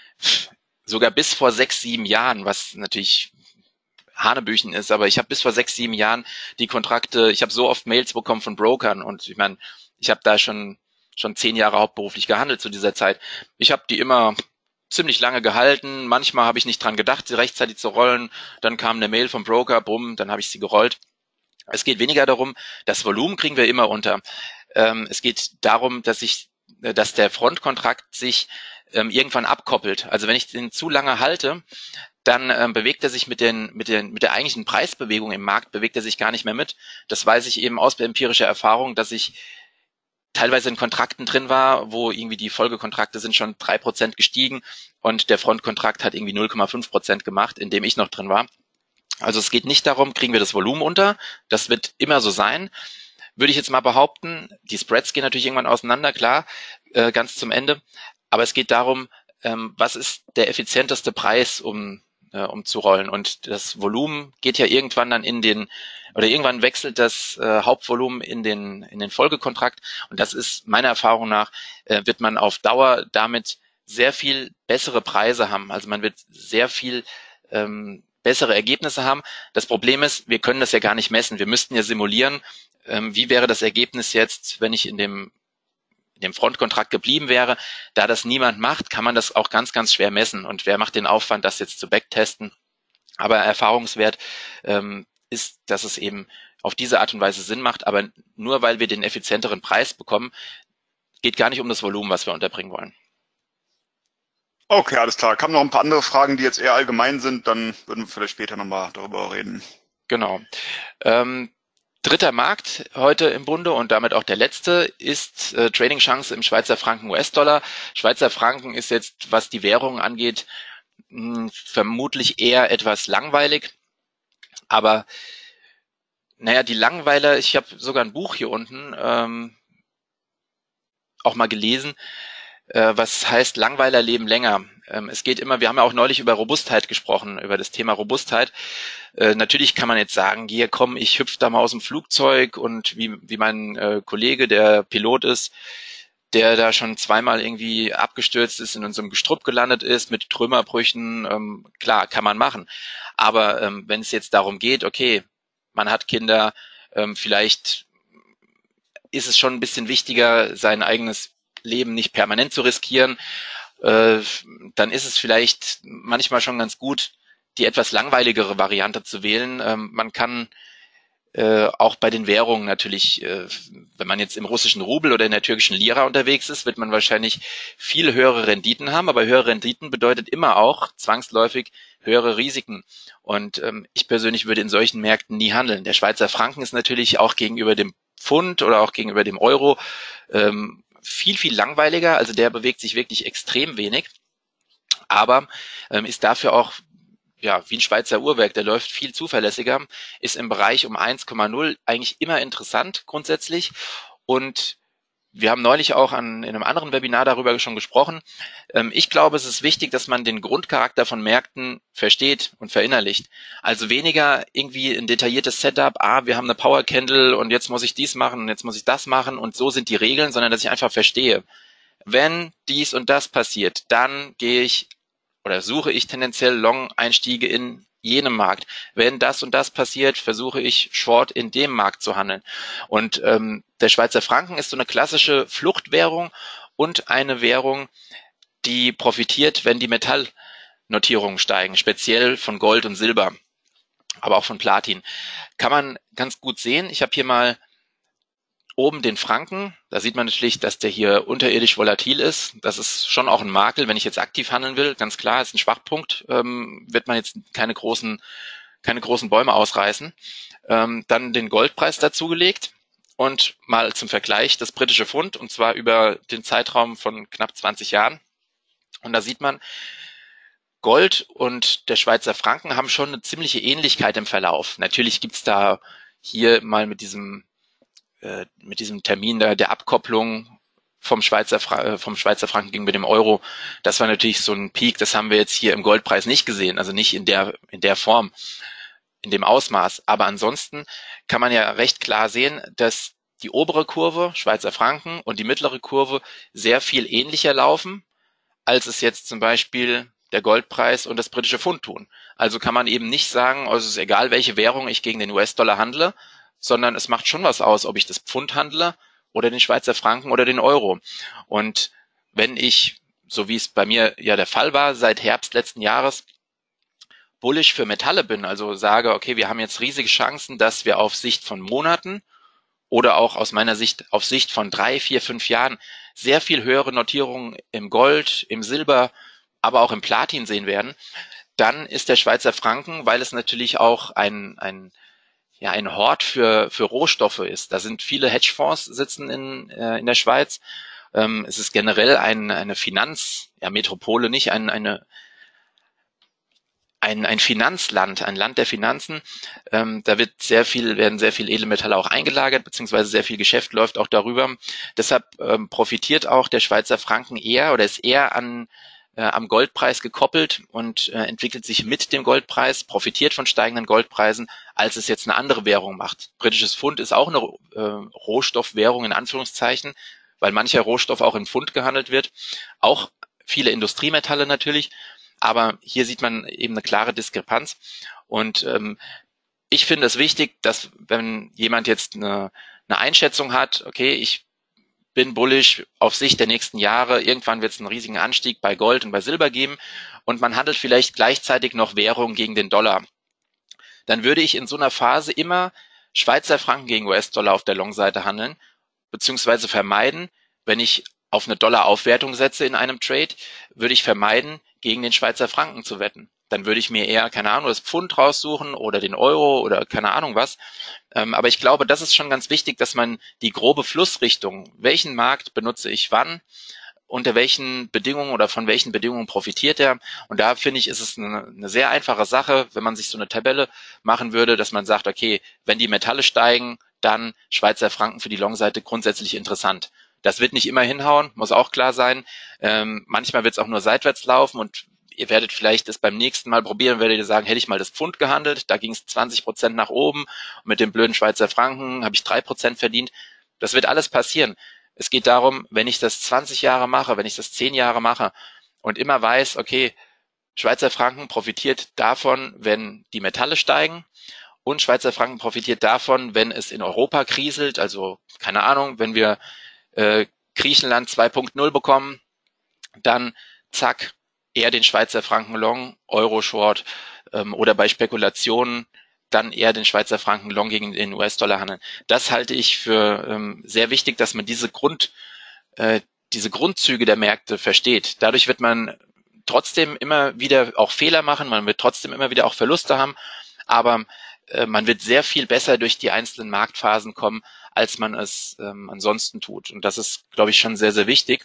sogar bis vor sechs, sieben Jahren, was natürlich Hanebüchen ist, aber ich habe bis vor sechs, sieben Jahren die Kontrakte, ich habe so oft Mails bekommen von Brokern und ich meine, ich habe da schon schon zehn Jahre hauptberuflich gehandelt zu dieser Zeit. Ich habe die immer ziemlich lange gehalten, manchmal habe ich nicht dran gedacht, sie rechtzeitig zu rollen, dann kam eine Mail vom Broker, bumm, dann habe ich sie gerollt. Es geht weniger darum, das Volumen kriegen wir immer unter. Ähm, es geht darum, dass ich, dass der Frontkontrakt sich ähm, irgendwann abkoppelt. Also wenn ich den zu lange halte, dann ähm, bewegt er sich mit den, mit den, mit der eigentlichen Preisbewegung im Markt, bewegt er sich gar nicht mehr mit. Das weiß ich eben aus empirischer Erfahrung, dass ich teilweise in Kontrakten drin war, wo irgendwie die Folgekontrakte sind schon drei Prozent gestiegen und der Frontkontrakt hat irgendwie null Komma fünf Prozent gemacht, in dem ich noch drin war. Also es geht nicht darum, kriegen wir das Volumen unter, das wird immer so sein. Würde ich jetzt mal behaupten, die Spreads gehen natürlich irgendwann auseinander, klar, äh, ganz zum Ende. Aber es geht darum, ähm, was ist der effizienteste Preis, um, äh, um zu rollen. Und das Volumen geht ja irgendwann dann in den, oder irgendwann wechselt das äh, Hauptvolumen in den, in den Folgekontrakt. Und das ist meiner Erfahrung nach, äh, wird man auf Dauer damit sehr viel bessere Preise haben. Also man wird sehr viel ähm, bessere Ergebnisse haben. Das Problem ist, wir können das ja gar nicht messen. Wir müssten ja simulieren, ähm, wie wäre das Ergebnis jetzt, wenn ich in dem, in dem Frontkontrakt geblieben wäre. Da das niemand macht, kann man das auch ganz, ganz schwer messen. Und wer macht den Aufwand, das jetzt zu backtesten? Aber erfahrungswert ähm, ist, dass es eben auf diese Art und Weise Sinn macht. Aber nur weil wir den effizienteren Preis bekommen, geht gar nicht um das Volumen, was wir unterbringen wollen. Okay, alles klar. Kamen noch ein paar andere Fragen, die jetzt eher allgemein sind, dann würden wir vielleicht später nochmal darüber reden. Genau. Ähm, dritter Markt heute im Bunde und damit auch der letzte ist äh, Trading-Chance im Schweizer Franken U S-Dollar. Schweizer Franken ist jetzt, was die Währung angeht, mh, vermutlich eher etwas langweilig. Aber naja, die Langweiler, ich habe sogar ein Buch hier unten ähm, auch mal gelesen, was heißt Langweiler leben länger. Es geht immer, wir haben ja auch neulich über Robustheit gesprochen, über das Thema Robustheit. Natürlich kann man jetzt sagen, hier komm, ich hüpfe da mal aus dem Flugzeug und wie, wie mein Kollege, der Pilot ist, der da schon zweimal irgendwie abgestürzt ist, in unserem Gestrüpp gelandet ist, mit Trümmerbrüchen, klar, kann man machen. Aber wenn es jetzt darum geht, okay, man hat Kinder, vielleicht ist es schon ein bisschen wichtiger, sein eigenes Leben nicht permanent zu riskieren, äh, dann ist es vielleicht manchmal schon ganz gut, die etwas langweiligere Variante zu wählen. Ähm, man kann äh, auch bei den Währungen natürlich, äh, wenn man jetzt im russischen Rubel oder in der türkischen Lira unterwegs ist, wird man wahrscheinlich viel höhere Renditen haben, aber höhere Renditen bedeutet immer auch zwangsläufig höhere Risiken. Und ähm, ich persönlich würde in solchen Märkten nie handeln. Der Schweizer Franken ist natürlich auch gegenüber dem Pfund oder auch gegenüber dem Euro ähm, viel, viel langweiliger, also der bewegt sich wirklich extrem wenig, aber ähm, ist dafür auch ja wie ein Schweizer Uhrwerk, der läuft viel zuverlässiger, ist im Bereich um eins Komma null eigentlich immer interessant grundsätzlich und wir haben neulich auch an, in einem anderen Webinar darüber schon gesprochen. Ähm, ich glaube, es ist wichtig, dass man den Grundcharakter von Märkten versteht und verinnerlicht. Also weniger irgendwie ein detailliertes Setup, ah, wir haben eine Power Candle und jetzt muss ich dies machen und jetzt muss ich das machen und so sind die Regeln, sondern dass ich einfach verstehe, wenn dies und das passiert, dann gehe ich oder suche ich tendenziell Long-Einstiege in jenem Markt. Wenn das und das passiert, versuche ich Short in dem Markt zu handeln. Und ähm, der Schweizer Franken ist so eine klassische Fluchtwährung und eine Währung, die profitiert, wenn die Metall Notierungen steigen, speziell von Gold und Silber, aber auch von Platin. Kann man ganz gut sehen. Ich habe hier mal oben den Franken. Da sieht man natürlich, dass der hier unterirdisch volatil ist. Das ist schon auch ein Makel, wenn ich jetzt aktiv handeln will. Ganz klar, ist ein Schwachpunkt. Ähm, wird man jetzt keine großen, keine großen Bäume ausreißen. Ähm, dann den Goldpreis dazugelegt und mal zum Vergleich das britische Pfund, und zwar über den Zeitraum von knapp zwanzig Jahren. Und da sieht man, Gold und der Schweizer Franken haben schon eine ziemliche Ähnlichkeit im Verlauf. Natürlich gibt's da hier mal mit diesem äh, mit diesem Termin der, der Abkopplung vom Schweizer Fra- vom Schweizer Franken gegenüber dem Euro, das war natürlich so ein Peak, das haben wir jetzt hier im Goldpreis nicht gesehen, also nicht in der in der Form, in dem Ausmaß. Aber ansonsten kann man ja recht klar sehen, dass die obere Kurve, Schweizer Franken, und die mittlere Kurve sehr viel ähnlicher laufen, als es jetzt zum Beispiel der Goldpreis und das britische Pfund tun. Also kann man eben nicht sagen, also es ist egal, welche Währung ich gegen den U S-Dollar handle, sondern es macht schon was aus, ob ich das Pfund handle oder den Schweizer Franken oder den Euro. Und wenn ich, so wie es bei mir ja der Fall war, seit Herbst letzten Jahres bullish für Metalle bin, also sage, okay, wir haben jetzt riesige Chancen, dass wir auf Sicht von Monaten oder auch aus meiner Sicht auf Sicht von drei, vier, fünf Jahren sehr viel höhere Notierungen im Gold, im Silber, aber auch im Platin sehen werden, dann ist der Schweizer Franken, weil es natürlich auch ein, ein ja, ein Hort für, für Rohstoffe ist. Da sind viele Hedgefonds sitzen in, äh, in der Schweiz. Ähm, es ist generell ein, eine Finanz, ja, Metropole nicht, ein, eine, ein, ein Finanzland, ein Land der Finanzen. Ähm, da wird sehr viel, werden sehr viel Edelmetalle auch eingelagert, beziehungsweise sehr viel Geschäft läuft auch darüber. Deshalb ähm, profitiert auch der Schweizer Franken eher oder ist eher an äh, am Goldpreis gekoppelt und äh, entwickelt sich mit dem Goldpreis, profitiert von steigenden Goldpreisen, als es jetzt eine andere Währung macht. Britisches Pfund ist auch eine äh, Rohstoffwährung in Anführungszeichen, weil mancher Rohstoff auch in Pfund gehandelt wird. Auch viele Industriemetalle natürlich, aber hier sieht man eben eine klare Diskrepanz. Und ähm, ich finde es wichtig, dass wenn jemand jetzt eine, eine Einschätzung hat, okay, ich bin bullish auf Sicht der nächsten Jahre, irgendwann wird es einen riesigen Anstieg bei Gold und bei Silber geben und man handelt vielleicht gleichzeitig noch Währung gegen den Dollar, dann würde ich in so einer Phase immer Schweizer Franken gegen U S-Dollar auf der Long-Seite handeln, beziehungsweise vermeiden, wenn ich auf eine Dollar-Aufwertung setze in einem Trade, würde ich vermeiden, gegen den Schweizer Franken zu wetten. Dann würde ich mir eher, keine Ahnung, das Pfund raussuchen oder den Euro oder keine Ahnung was. Ähm, aber ich glaube, das ist schon ganz wichtig, dass man die grobe Flussrichtung, welchen Markt benutze ich wann, unter welchen Bedingungen oder von welchen Bedingungen profitiert er. Und da finde ich, ist es eine, eine sehr einfache Sache, wenn man sich so eine Tabelle machen würde, dass man sagt, okay, wenn die Metalle steigen, dann Schweizer Franken für die Long-Seite grundsätzlich interessant. Das wird nicht immer hinhauen, muss auch klar sein. Ähm, manchmal wird es auch nur seitwärts laufen und ihr werdet vielleicht das beim nächsten Mal probieren, werdet ihr sagen, hätte ich mal das Pfund gehandelt, da ging es zwanzig Prozent nach oben und mit dem blöden Schweizer Franken habe ich drei Prozent verdient. Das wird alles passieren. Es geht darum, wenn ich das zwanzig Jahre mache, wenn ich das zehn Jahre mache und immer weiß, okay, Schweizer Franken profitiert davon, wenn die Metalle steigen und Schweizer Franken profitiert davon, wenn es in Europa kriselt, also keine Ahnung, wenn wir äh, Griechenland zwei Punkt null bekommen, dann zack, eher den Schweizer Franken Long, Euro Short ähm, oder bei Spekulationen dann eher den Schweizer Franken Long gegen den U S-Dollar handeln. Das halte ich für ähm, sehr wichtig, dass man diese Grund, äh, diese Grundzüge der Märkte versteht. Dadurch wird man trotzdem immer wieder auch Fehler machen, man wird trotzdem immer wieder auch Verluste haben, aber äh, man wird sehr viel besser durch die einzelnen Marktphasen kommen, als man es ähm, ansonsten tut. Und das ist, glaube ich, schon sehr, sehr wichtig.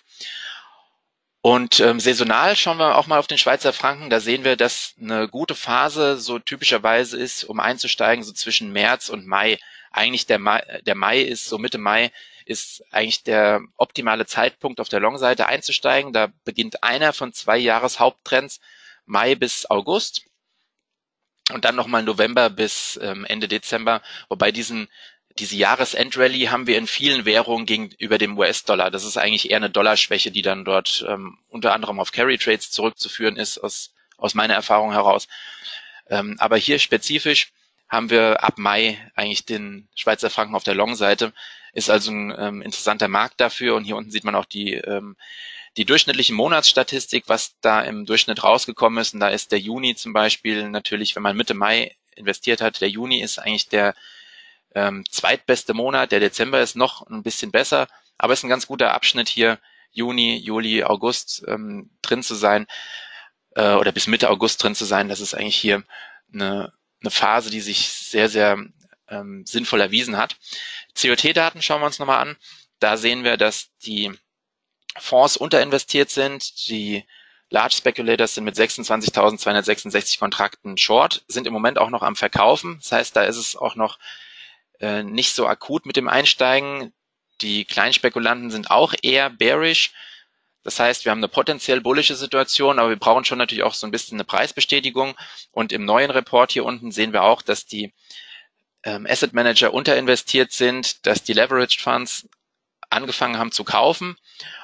Und ähm, saisonal schauen wir auch mal auf den Schweizer Franken. Da sehen wir, dass eine gute Phase so typischerweise ist, um einzusteigen, so zwischen März und Mai. Eigentlich der Mai, der Mai ist, so Mitte Mai, ist eigentlich der optimale Zeitpunkt, auf der Long-Seite einzusteigen. Da beginnt einer von zwei Jahreshaupttrends, Mai bis August. Und dann nochmal November bis ähm, Ende Dezember, wobei diesen diese Jahresendrallye haben wir in vielen Währungen gegenüber dem U S-Dollar. Das ist eigentlich eher eine Dollarschwäche, die dann dort ähm, unter anderem auf Carry Trades zurückzuführen ist, aus, aus meiner Erfahrung heraus. Ähm, aber hier spezifisch haben wir ab Mai eigentlich den Schweizer Franken auf der Long-Seite. Ist also ein ähm, interessanter Markt dafür. Und hier unten sieht man auch die, ähm, die durchschnittliche Monatsstatistik, was da im Durchschnitt rausgekommen ist, und da ist der Juni zum Beispiel natürlich, wenn man Mitte Mai investiert hat, der Juni ist eigentlich der ähm, zweitbeste Monat, der Dezember ist noch ein bisschen besser, aber ist ein ganz guter Abschnitt hier, Juni, Juli, August ähm, drin zu sein äh, oder bis Mitte August drin zu sein. Das ist eigentlich hier eine, eine Phase, die sich sehr, sehr ähm, sinnvoll erwiesen hat. C O T-Daten schauen wir uns nochmal an. Da sehen wir, dass die Fonds unterinvestiert sind. Die Large Speculators sind mit sechsundzwanzigtausendzweihundertsechsundsechzig Kontrakten short, sind im Moment auch noch am Verkaufen. Das heißt, da ist es auch noch äh, nicht so akut mit dem Einsteigen. Die Kleinspekulanten sind auch eher bearish. Das heißt, wir haben eine potenziell bullische Situation, aber wir brauchen schon natürlich auch so ein bisschen eine Preisbestätigung. Und im neuen Report hier unten sehen wir auch, dass die ähm, Asset Manager unterinvestiert sind, dass die Leveraged Funds angefangen haben zu kaufen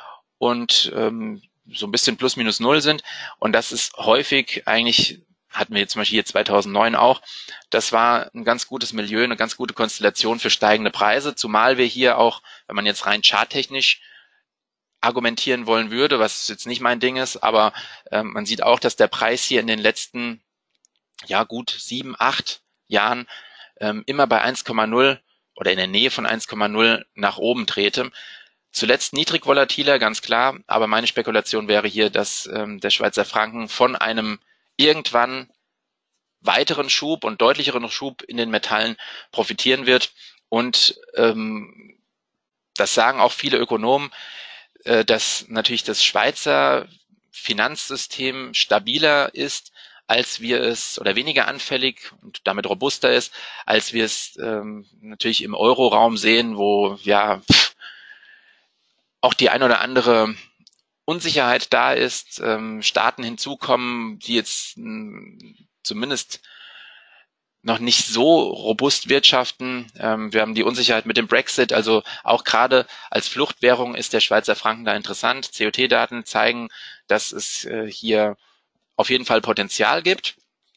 und ähm, so ein bisschen plus minus null sind. Und das ist häufig eigentlich, hatten wir jetzt zum Beispiel hier zweitausendneun auch, das war ein ganz gutes Milieu, eine ganz gute Konstellation für steigende Preise, zumal wir hier auch, wenn man jetzt rein charttechnisch argumentieren wollen würde, was jetzt nicht mein Ding ist, aber ähm, man sieht auch, dass der Preis hier in den letzten, ja gut, sieben, acht Jahren ähm, immer bei eins Komma null oder in der Nähe von eins Komma null nach oben drehte. Zuletzt niedrig volatiler, ganz klar, aber meine Spekulation wäre hier, dass ähm, der Schweizer Franken von einem irgendwann weiteren Schub und deutlicheren Schub in den Metallen profitieren wird. Und ähm, das sagen auch viele Ökonomen, äh, dass natürlich das Schweizer Finanzsystem stabiler ist, als wir es, oder weniger anfällig und damit robuster ist, als wir es ähm, natürlich im Euroraum sehen, wo ja pff, auch die ein oder andere Unsicherheit da ist, ähm, Staaten hinzukommen, die jetzt mh, zumindest noch nicht so robust wirtschaften. Ähm, wir haben die Unsicherheit mit dem Brexit, also auch gerade als Fluchtwährung ist der Schweizer Franken da interessant. C O T-Daten zeigen, dass es äh, hier auf jeden Fall Potenzial gibt.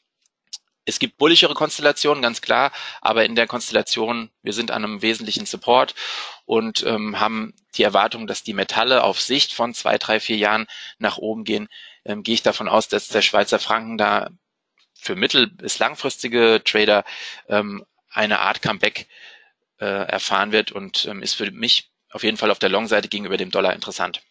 Es gibt bullischere Konstellationen, ganz klar, aber in der Konstellation, wir sind an einem wesentlichen Support und ähm, haben die Erwartung, dass die Metalle auf Sicht von zwei, drei, vier Jahren nach oben gehen. Ähm, gehe ich davon aus, dass der Schweizer Franken da für mittel- bis langfristige Trader ähm, eine Art Comeback äh, erfahren wird und ähm, ist für mich auf jeden Fall auf der Long-Seite gegenüber dem Dollar interessant.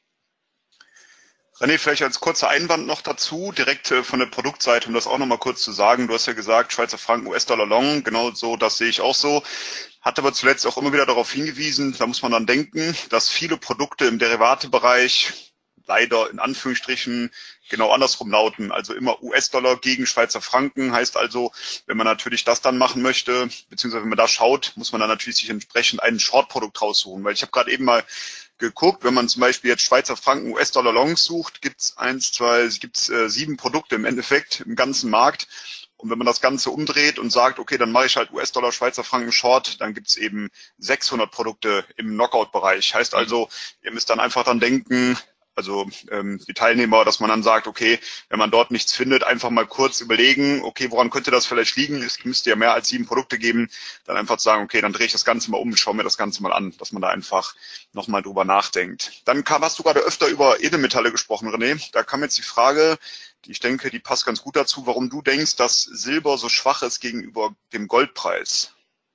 René, vielleicht als kurzer Einwand noch dazu, direkt äh, von der Produktseite, um das auch nochmal kurz zu sagen. Du hast ja gesagt, Schweizer Franken, U S-Dollar Long, genau so, das sehe ich auch so. Hat aber zuletzt auch immer wieder darauf hingewiesen, da muss man dann denken, dass viele Produkte im Derivatebereich leider in Anführungsstrichen genau andersrum lauten. Also immer U S-Dollar gegen Schweizer Franken. Heißt also, wenn man natürlich das dann machen möchte, beziehungsweise wenn man da schaut, muss man dann natürlich sich entsprechend ein Short-Produkt raussuchen. Weil ich habe gerade eben mal geguckt, wenn man zum Beispiel jetzt Schweizer Franken, U S-Dollar Longs sucht, gibt's eins, zwei, es gibt äh, sieben Produkte im Endeffekt im ganzen Markt. Und wenn man das Ganze umdreht und sagt, okay, dann mache ich halt U S-Dollar, Schweizer Franken Short, dann gibt's eben sechshundert Produkte im Knockout-Bereich. Heißt also, ihr müsst dann einfach dann denken, also ähm, die Teilnehmer, dass man dann sagt, okay, wenn man dort nichts findet, einfach mal kurz überlegen, okay, woran könnte das vielleicht liegen? Es müsste ja mehr als sieben Produkte geben. Dann einfach zu sagen, okay, dann drehe ich das Ganze mal um, schaue mir das Ganze mal an, dass man da einfach nochmal drüber nachdenkt. Dann kam, hast du gerade öfter über Edelmetalle gesprochen, René. Da kam jetzt die Frage, die ich denke, die passt ganz gut dazu, warum du denkst, dass Silber so schwach ist gegenüber dem Goldpreis.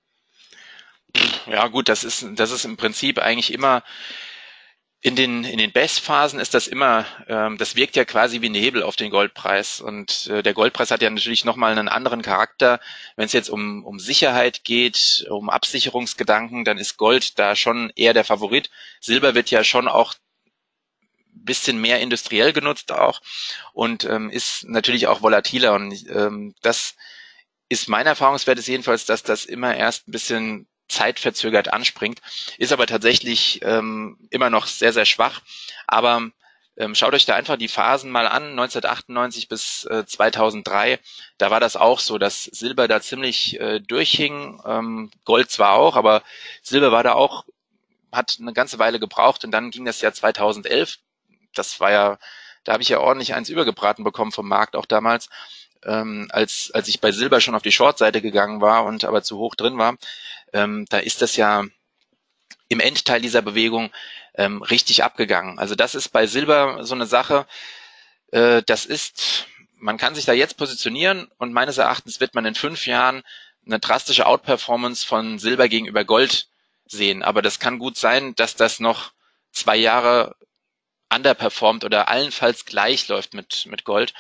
Ja gut, das ist, das ist im Prinzip eigentlich immer In den, in den Bestphasen ist das immer, ähm, das wirkt ja quasi wie Nebel auf den Goldpreis. Und äh, der Goldpreis hat ja natürlich nochmal einen anderen Charakter. Wenn es jetzt um, um Sicherheit geht, um Absicherungsgedanken, dann ist Gold da schon eher der Favorit. Silber wird ja schon auch ein bisschen mehr industriell genutzt auch und ähm, ist natürlich auch volatiler. Und ähm, das ist mein Erfahrungswert ist jedenfalls, dass das immer erst ein bisschen zeitverzögert anspringt, ist aber tatsächlich ähm, immer noch sehr, sehr schwach. Aber ähm, schaut euch da einfach die Phasen mal an, neunzehnhundertachtundneunzig bis äh, zweitausenddrei, da war das auch so, dass Silber da ziemlich äh, durchhing, ähm, Gold zwar auch, aber Silber war da auch, hat eine ganze Weile gebraucht und dann ging das Jahr zweitausendelf, das war ja, da habe ich ja ordentlich eins übergebraten bekommen vom Markt auch damals, ähm, als als ich bei Silber schon auf die Short-Seite gegangen war und aber zu hoch drin war. Ähm, da ist das ja im Endteil dieser Bewegung ähm, richtig abgegangen. Also das ist bei Silber so eine Sache, äh, das ist, man kann sich da jetzt positionieren und meines Erachtens wird man in fünf Jahren eine drastische Outperformance von Silber gegenüber Gold sehen. Aber das kann gut sein, dass das noch zwei Jahre underperformt oder allenfalls gleich läuft mit, mit Gold.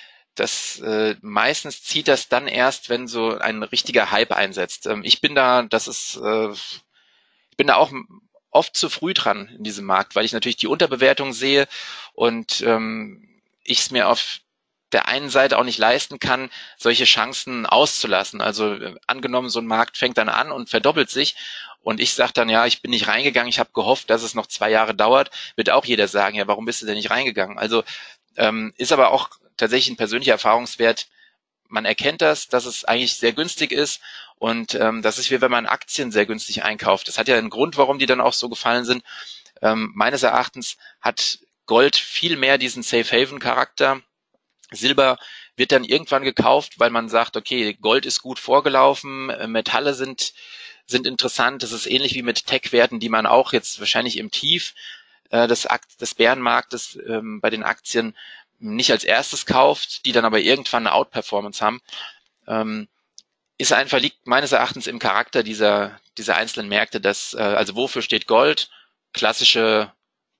Das äh, meistens zieht das dann erst, wenn so ein richtiger Hype einsetzt. Ähm, ich bin da, das ist, äh, ich bin da auch oft zu früh dran in diesem Markt, weil ich natürlich die Unterbewertung sehe und ähm, ich es mir auf der einen Seite auch nicht leisten kann, solche Chancen auszulassen. Also äh, angenommen, so ein Markt fängt dann an und verdoppelt sich und ich sage dann, ja, ich bin nicht reingegangen, ich habe gehofft, dass es noch zwei Jahre dauert, wird auch jeder sagen, ja, warum bist du denn nicht reingegangen? Also ähm, ist aber auch tatsächlich ein persönlicher Erfahrungswert. Man erkennt das, dass es eigentlich sehr günstig ist und ähm, das ist wie wenn man Aktien sehr günstig einkauft. Das hat ja einen Grund, warum die dann auch so gefallen sind. Ähm, meines Erachtens hat Gold viel mehr diesen Safe-Haven-Charakter. Silber wird dann irgendwann gekauft, weil man sagt, okay, Gold ist gut vorgelaufen, Metalle sind sind interessant. Das ist ähnlich wie mit Tech-Werten, die man auch jetzt wahrscheinlich im Tief äh, des, Akt, des Bärenmarktes ähm, bei den Aktien nicht als erstes kauft, die dann aber irgendwann eine Outperformance haben. Ähm, ist einfach, liegt meines Erachtens im Charakter dieser dieser einzelnen Märkte, dass, äh, also wofür steht Gold? Klassische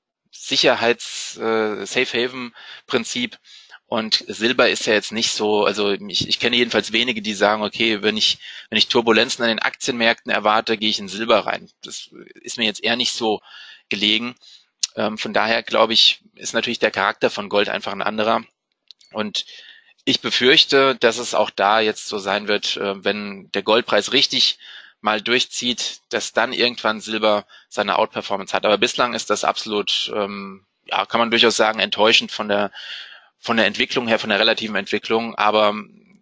Sicherheits äh, Safe Haven Prinzip. Und Silber ist ja jetzt nicht so, also ich, ich kenne jedenfalls wenige, die sagen, okay, wenn ich wenn ich Turbulenzen an den Aktienmärkten erwarte, gehe ich in Silber rein. Das ist mir jetzt eher nicht so gelegen. Ähm, von daher glaube ich, ist natürlich der Charakter von Gold einfach ein anderer. Und ich befürchte, dass es auch da jetzt so sein wird, äh, wenn der Goldpreis richtig mal durchzieht, dass dann irgendwann Silber seine Outperformance hat. Aber bislang ist das absolut, ähm, ja, kann man durchaus sagen, enttäuschend von der von der Entwicklung her, von der relativen Entwicklung. Aber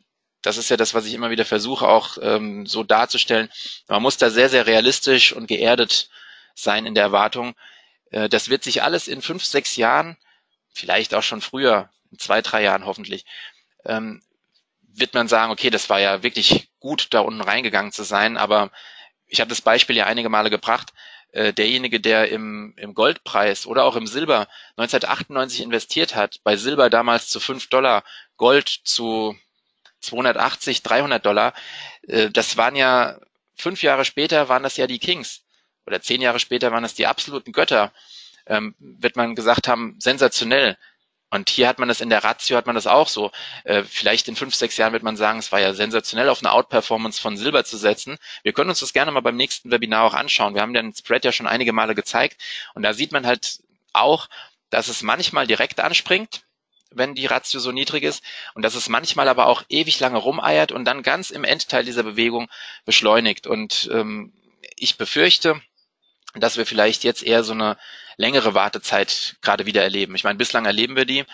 das ist ja das, was ich immer wieder versuche, auch ähm, so darzustellen. Man muss da sehr, sehr realistisch und geerdet sein in der Erwartung. Äh, das wird sich alles in fünf, sechs Jahren, vielleicht auch schon früher, in zwei, drei Jahren hoffentlich, ähm, wird man sagen, okay, das war ja wirklich gut, da unten reingegangen zu sein. Aber ich habe das Beispiel ja einige Male gebracht. Äh, derjenige, der im, im Goldpreis oder auch im Silber neunzehnhundertachtundneunzig investiert hat, bei Silber damals zu fünf Dollar, Gold zu zweihundertachtzig, dreihundert Dollar, äh, das waren ja, fünf Jahre später waren das ja die Kings. Oder zehn Jahre später waren das die absoluten Götter. Ähm, wird man gesagt haben, sensationell. Und hier hat man das in der Ratio, hat man das auch so. Äh, vielleicht in fünf, sechs Jahren wird man sagen, es war ja sensationell, auf eine Outperformance von Silber zu setzen. Wir können uns das gerne mal beim nächsten Webinar auch anschauen. Wir haben den Spread ja schon einige Male gezeigt. Und da sieht man halt auch, dass es manchmal direkt anspringt, wenn die Ratio so niedrig ist. Und dass es manchmal aber auch ewig lange rumeiert und dann ganz im Endteil dieser Bewegung beschleunigt. Und ähm, ich befürchte, dass wir vielleicht jetzt eher so eine längere Wartezeit gerade wieder erleben. Ich meine, bislang erleben wir die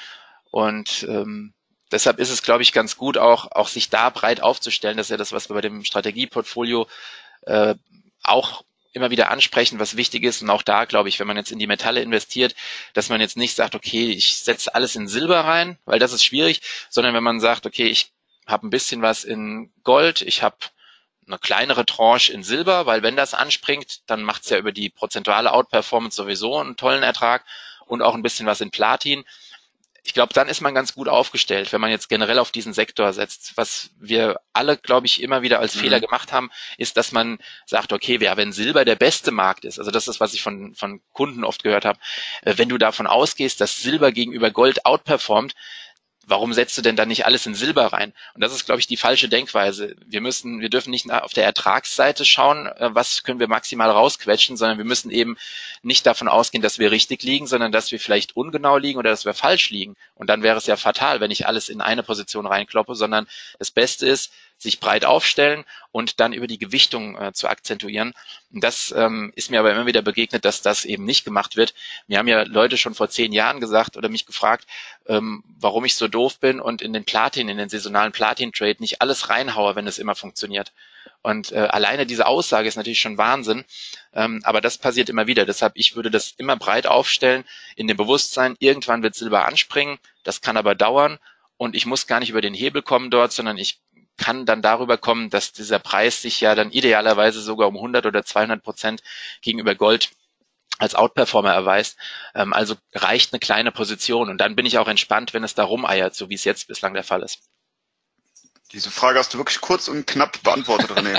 und ähm, deshalb ist es, glaube ich, ganz gut, auch auch sich da breit aufzustellen. Das ist ja das, was wir bei dem Strategieportfolio äh, auch immer wieder ansprechen, was wichtig ist. Und auch da, glaube ich, wenn man jetzt in die Metalle investiert, dass man jetzt nicht sagt, okay, ich setze alles in Silber rein, weil das ist schwierig, sondern wenn man sagt, okay, ich habe ein bisschen was in Gold, ich habe eine kleinere Tranche in Silber, weil wenn das anspringt, dann macht es ja über die prozentuale Outperformance sowieso einen tollen Ertrag und auch ein bisschen was in Platin. Ich glaube, dann ist man ganz gut aufgestellt, wenn man jetzt generell auf diesen Sektor setzt. Was wir alle, glaube ich, immer wieder als mhm. Fehler gemacht haben, ist, dass man sagt, okay, ja, wenn Silber der beste Markt ist, also das ist, was ich von, von Kunden oft gehört habe, wenn du davon ausgehst, dass Silber gegenüber Gold outperformt, warum setzt du denn dann nicht alles in Silber rein? Und das ist, glaube ich, die falsche Denkweise. Wir müssen, wir dürfen nicht auf der Ertragsseite schauen, was können wir maximal rausquetschen, sondern wir müssen eben nicht davon ausgehen, dass wir richtig liegen, sondern dass wir vielleicht ungenau liegen oder dass wir falsch liegen. Und dann wäre es ja fatal, wenn ich alles in eine Position reinkloppe, sondern das Beste ist, sich breit aufstellen und dann über die Gewichtung äh, zu akzentuieren. Und das ähm, ist mir aber immer wieder begegnet, dass das eben nicht gemacht wird. Mir haben ja Leute schon vor zehn Jahren gesagt oder mich gefragt, ähm, warum ich so doof bin und in den Platin, in den saisonalen Platin-Trade nicht alles reinhaue, wenn es immer funktioniert. Und äh, alleine diese Aussage ist natürlich schon Wahnsinn, ähm, aber das passiert immer wieder. Deshalb, ich würde das immer breit aufstellen, in dem Bewusstsein, irgendwann wird Silber anspringen, das kann aber dauern und ich muss gar nicht über den Hebel kommen dort, sondern ich kann dann darüber kommen, dass dieser Preis sich ja dann idealerweise sogar um hundert oder zweihundert Prozent gegenüber Gold als Outperformer erweist. Ähm, also reicht eine kleine Position und dann bin ich auch entspannt, wenn es da rumeiert, so wie es jetzt bislang der Fall ist. Diese Frage hast du wirklich kurz und knapp beantwortet, René.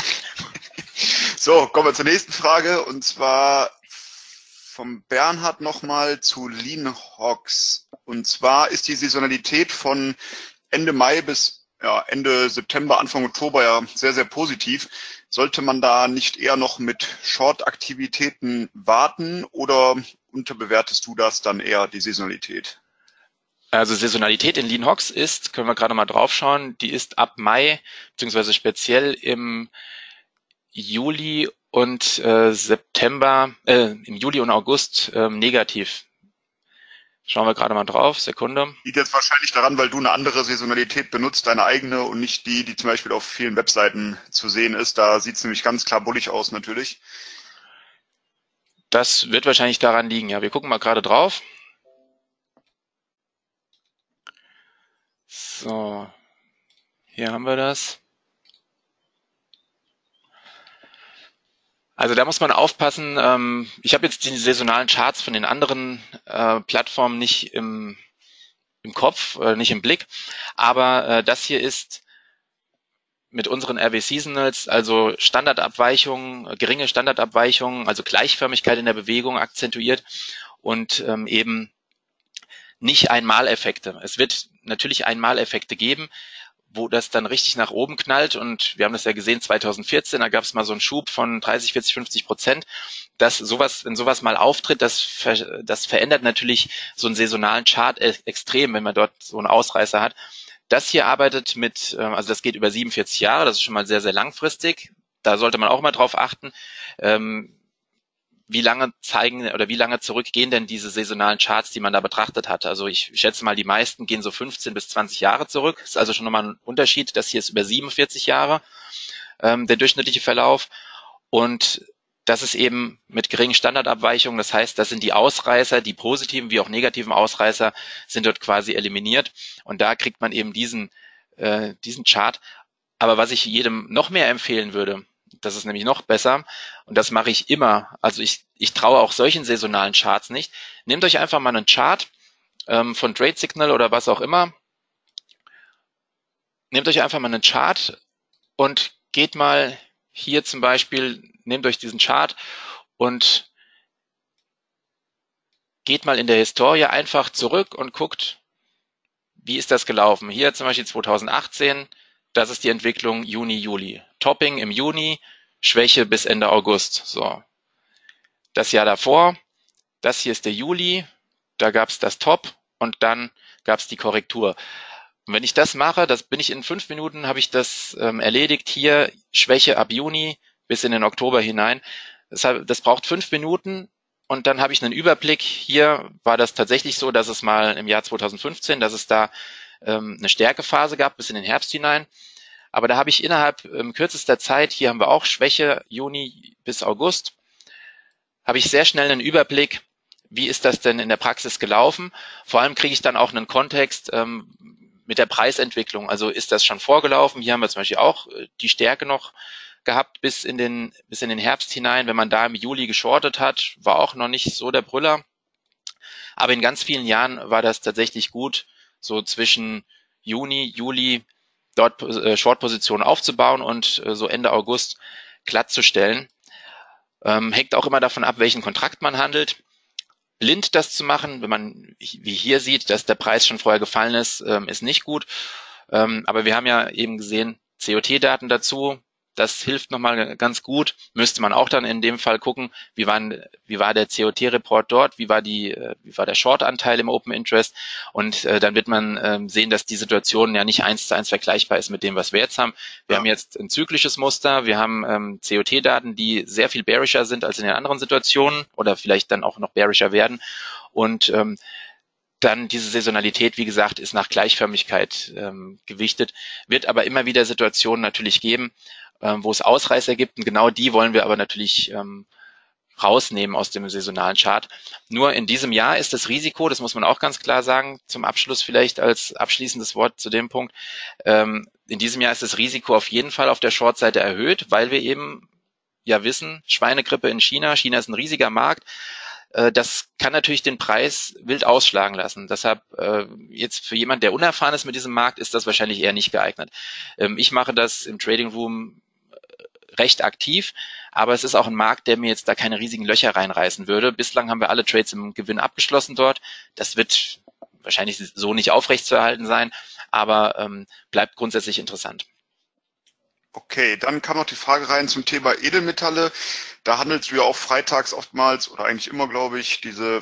So, kommen wir zur nächsten Frage und zwar vom Bernhard nochmal zu Leanhogs. Und zwar ist die Saisonalität von Ende Mai bis ja, Ende September, Anfang Oktober ja sehr, sehr positiv. Sollte man da nicht eher noch mit Short-Aktivitäten warten oder unterbewertest du das dann eher, die Saisonalität? Also Saisonalität in Leanhogs ist, können wir gerade mal drauf schauen, die ist ab Mai, beziehungsweise speziell im Juli und äh, September, äh, im Juli und August äh, negativ. Schauen wir gerade mal drauf, Sekunde. Liegt jetzt wahrscheinlich daran, weil du eine andere Saisonalität benutzt, deine eigene und nicht die, die zum Beispiel auf vielen Webseiten zu sehen ist. Da sieht es nämlich ganz klar bullig aus natürlich. Das wird wahrscheinlich daran liegen, ja. Wir gucken mal gerade drauf. So, hier haben wir das. Also da muss man aufpassen. Ähm, ich habe jetzt die saisonalen Charts von den anderen äh, Plattformen nicht im, im Kopf, äh, nicht im Blick, aber äh, das hier ist mit unseren R W Seasonals, also Standardabweichungen, geringe Standardabweichungen, also Gleichförmigkeit in der Bewegung akzentuiert und ähm, eben nicht Einmaleffekte. Es wird natürlich Einmaleffekte geben, wo das dann richtig nach oben knallt und wir haben das ja gesehen zweitausendvierzehn, da gab es mal so einen Schub von dreißig, vierzig, fünfzig Prozent. Dass sowas, wenn sowas mal auftritt, das, ver, das verändert natürlich so einen saisonalen Chart e extrem, wenn man dort so einen Ausreißer hat. Das hier arbeitet mit, also das geht über siebenundvierzig Jahre, das ist schon mal sehr, sehr langfristig. Da sollte man auch mal drauf achten. Ähm, wie lange zeigen oder wie lange zurückgehen denn diese saisonalen Charts, die man da betrachtet hat? Also ich schätze mal, die meisten gehen so fünfzehn bis zwanzig Jahre zurück. Ist also schon nochmal ein Unterschied. Das hier ist über siebenundvierzig Jahre, ähm, der durchschnittliche Verlauf. Und das ist eben mit geringen Standardabweichungen. Das heißt, das sind die Ausreißer, die positiven wie auch negativen Ausreißer sind dort quasi eliminiert. Und da kriegt man eben diesen, äh, diesen Chart. Aber was ich jedem noch mehr empfehlen würde, das ist nämlich noch besser und das mache ich immer. Also ich, ich traue auch solchen saisonalen Charts nicht. Nehmt euch einfach mal einen Chart ähm, von Trade Signal oder was auch immer. Nehmt euch einfach mal einen Chart und geht mal hier zum Beispiel, nehmt euch diesen Chart und geht mal in der Historie einfach zurück und guckt, wie ist das gelaufen. Hier zum Beispiel zweitausendachtzehn, das ist die Entwicklung Juni, Juli. Topping im Juni, Schwäche bis Ende August. So. Das Jahr davor, das hier ist der Juli, da gab es das Top und dann gab es die Korrektur. Und wenn ich das mache, das bin ich in fünf Minuten, habe ich das ähm, erledigt. Hier Schwäche ab Juni bis in den Oktober hinein. Das, das braucht fünf Minuten und dann habe ich einen Überblick. Hier war das tatsächlich so, dass es mal im Jahr zweitausendfünfzehn, dass es da ähm, eine Stärkephase gab bis in den Herbst hinein. Aber da habe ich innerhalb ähm, kürzester Zeit, hier haben wir auch Schwäche, Juni bis August, habe ich sehr schnell einen Überblick, wie ist das denn in der Praxis gelaufen. Vor allem kriege ich dann auch einen Kontext ähm, mit der Preisentwicklung. Also ist das schon vorgelaufen? Hier haben wir zum Beispiel auch äh, die Stärke noch gehabt bis in den bis in den Herbst hinein. Wenn man da im Juli geschortet hat, war auch noch nicht so der Brüller. Aber in ganz vielen Jahren war das tatsächlich gut, so zwischen Juni, Juli dort äh, Short-Positionen aufzubauen und äh, so Ende August glatt zu stellen. Ähm, hängt auch immer davon ab, welchen Kontrakt man handelt. Blind das zu machen, wenn man wie hier sieht, dass der Preis schon vorher gefallen ist, ähm, ist nicht gut. Ähm, aber wir haben ja eben gesehen, C O T-Daten dazu. Das hilft nochmal ganz gut. Müsste man auch dann in dem Fall gucken, wie, waren, wie war der C O T-Report dort, wie war, die, wie war der Short-Anteil im Open Interest und äh, dann wird man ähm, sehen, dass die Situation ja nicht eins zu eins vergleichbar ist mit dem, was wir jetzt haben. Wir ja. haben jetzt ein zyklisches Muster, wir haben ähm, C O T-Daten, die sehr viel bearischer sind als in den anderen Situationen oder vielleicht dann auch noch bearischer werden und ähm, dann diese Saisonalität, wie gesagt, ist nach Gleichförmigkeit ähm, gewichtet, wird aber immer wieder Situationen natürlich geben, wo es Ausreißer gibt und genau die wollen wir aber natürlich ähm, rausnehmen aus dem saisonalen Chart. Nur in diesem Jahr ist das Risiko, das muss man auch ganz klar sagen, zum Abschluss vielleicht als abschließendes Wort zu dem Punkt, ähm, in diesem Jahr ist das Risiko auf jeden Fall auf der Short-Seite erhöht, weil wir eben ja wissen, Schweinegrippe in China, China ist ein riesiger Markt, äh, das kann natürlich den Preis wild ausschlagen lassen. Deshalb äh, jetzt für jemand, der unerfahren ist mit diesem Markt, ist das wahrscheinlich eher nicht geeignet. Ähm, ich mache das im Trading Room recht aktiv, aber es ist auch ein Markt, der mir jetzt da keine riesigen Löcher reinreißen würde. Bislang haben wir alle Trades im Gewinn abgeschlossen dort. Das wird wahrscheinlich so nicht aufrechtzuerhalten sein, aber ähm, bleibt grundsätzlich interessant. Okay, dann kam noch die Frage rein zum Thema Edelmetalle. Da handelst du ja auch freitags oftmals oder eigentlich immer, glaube ich, diese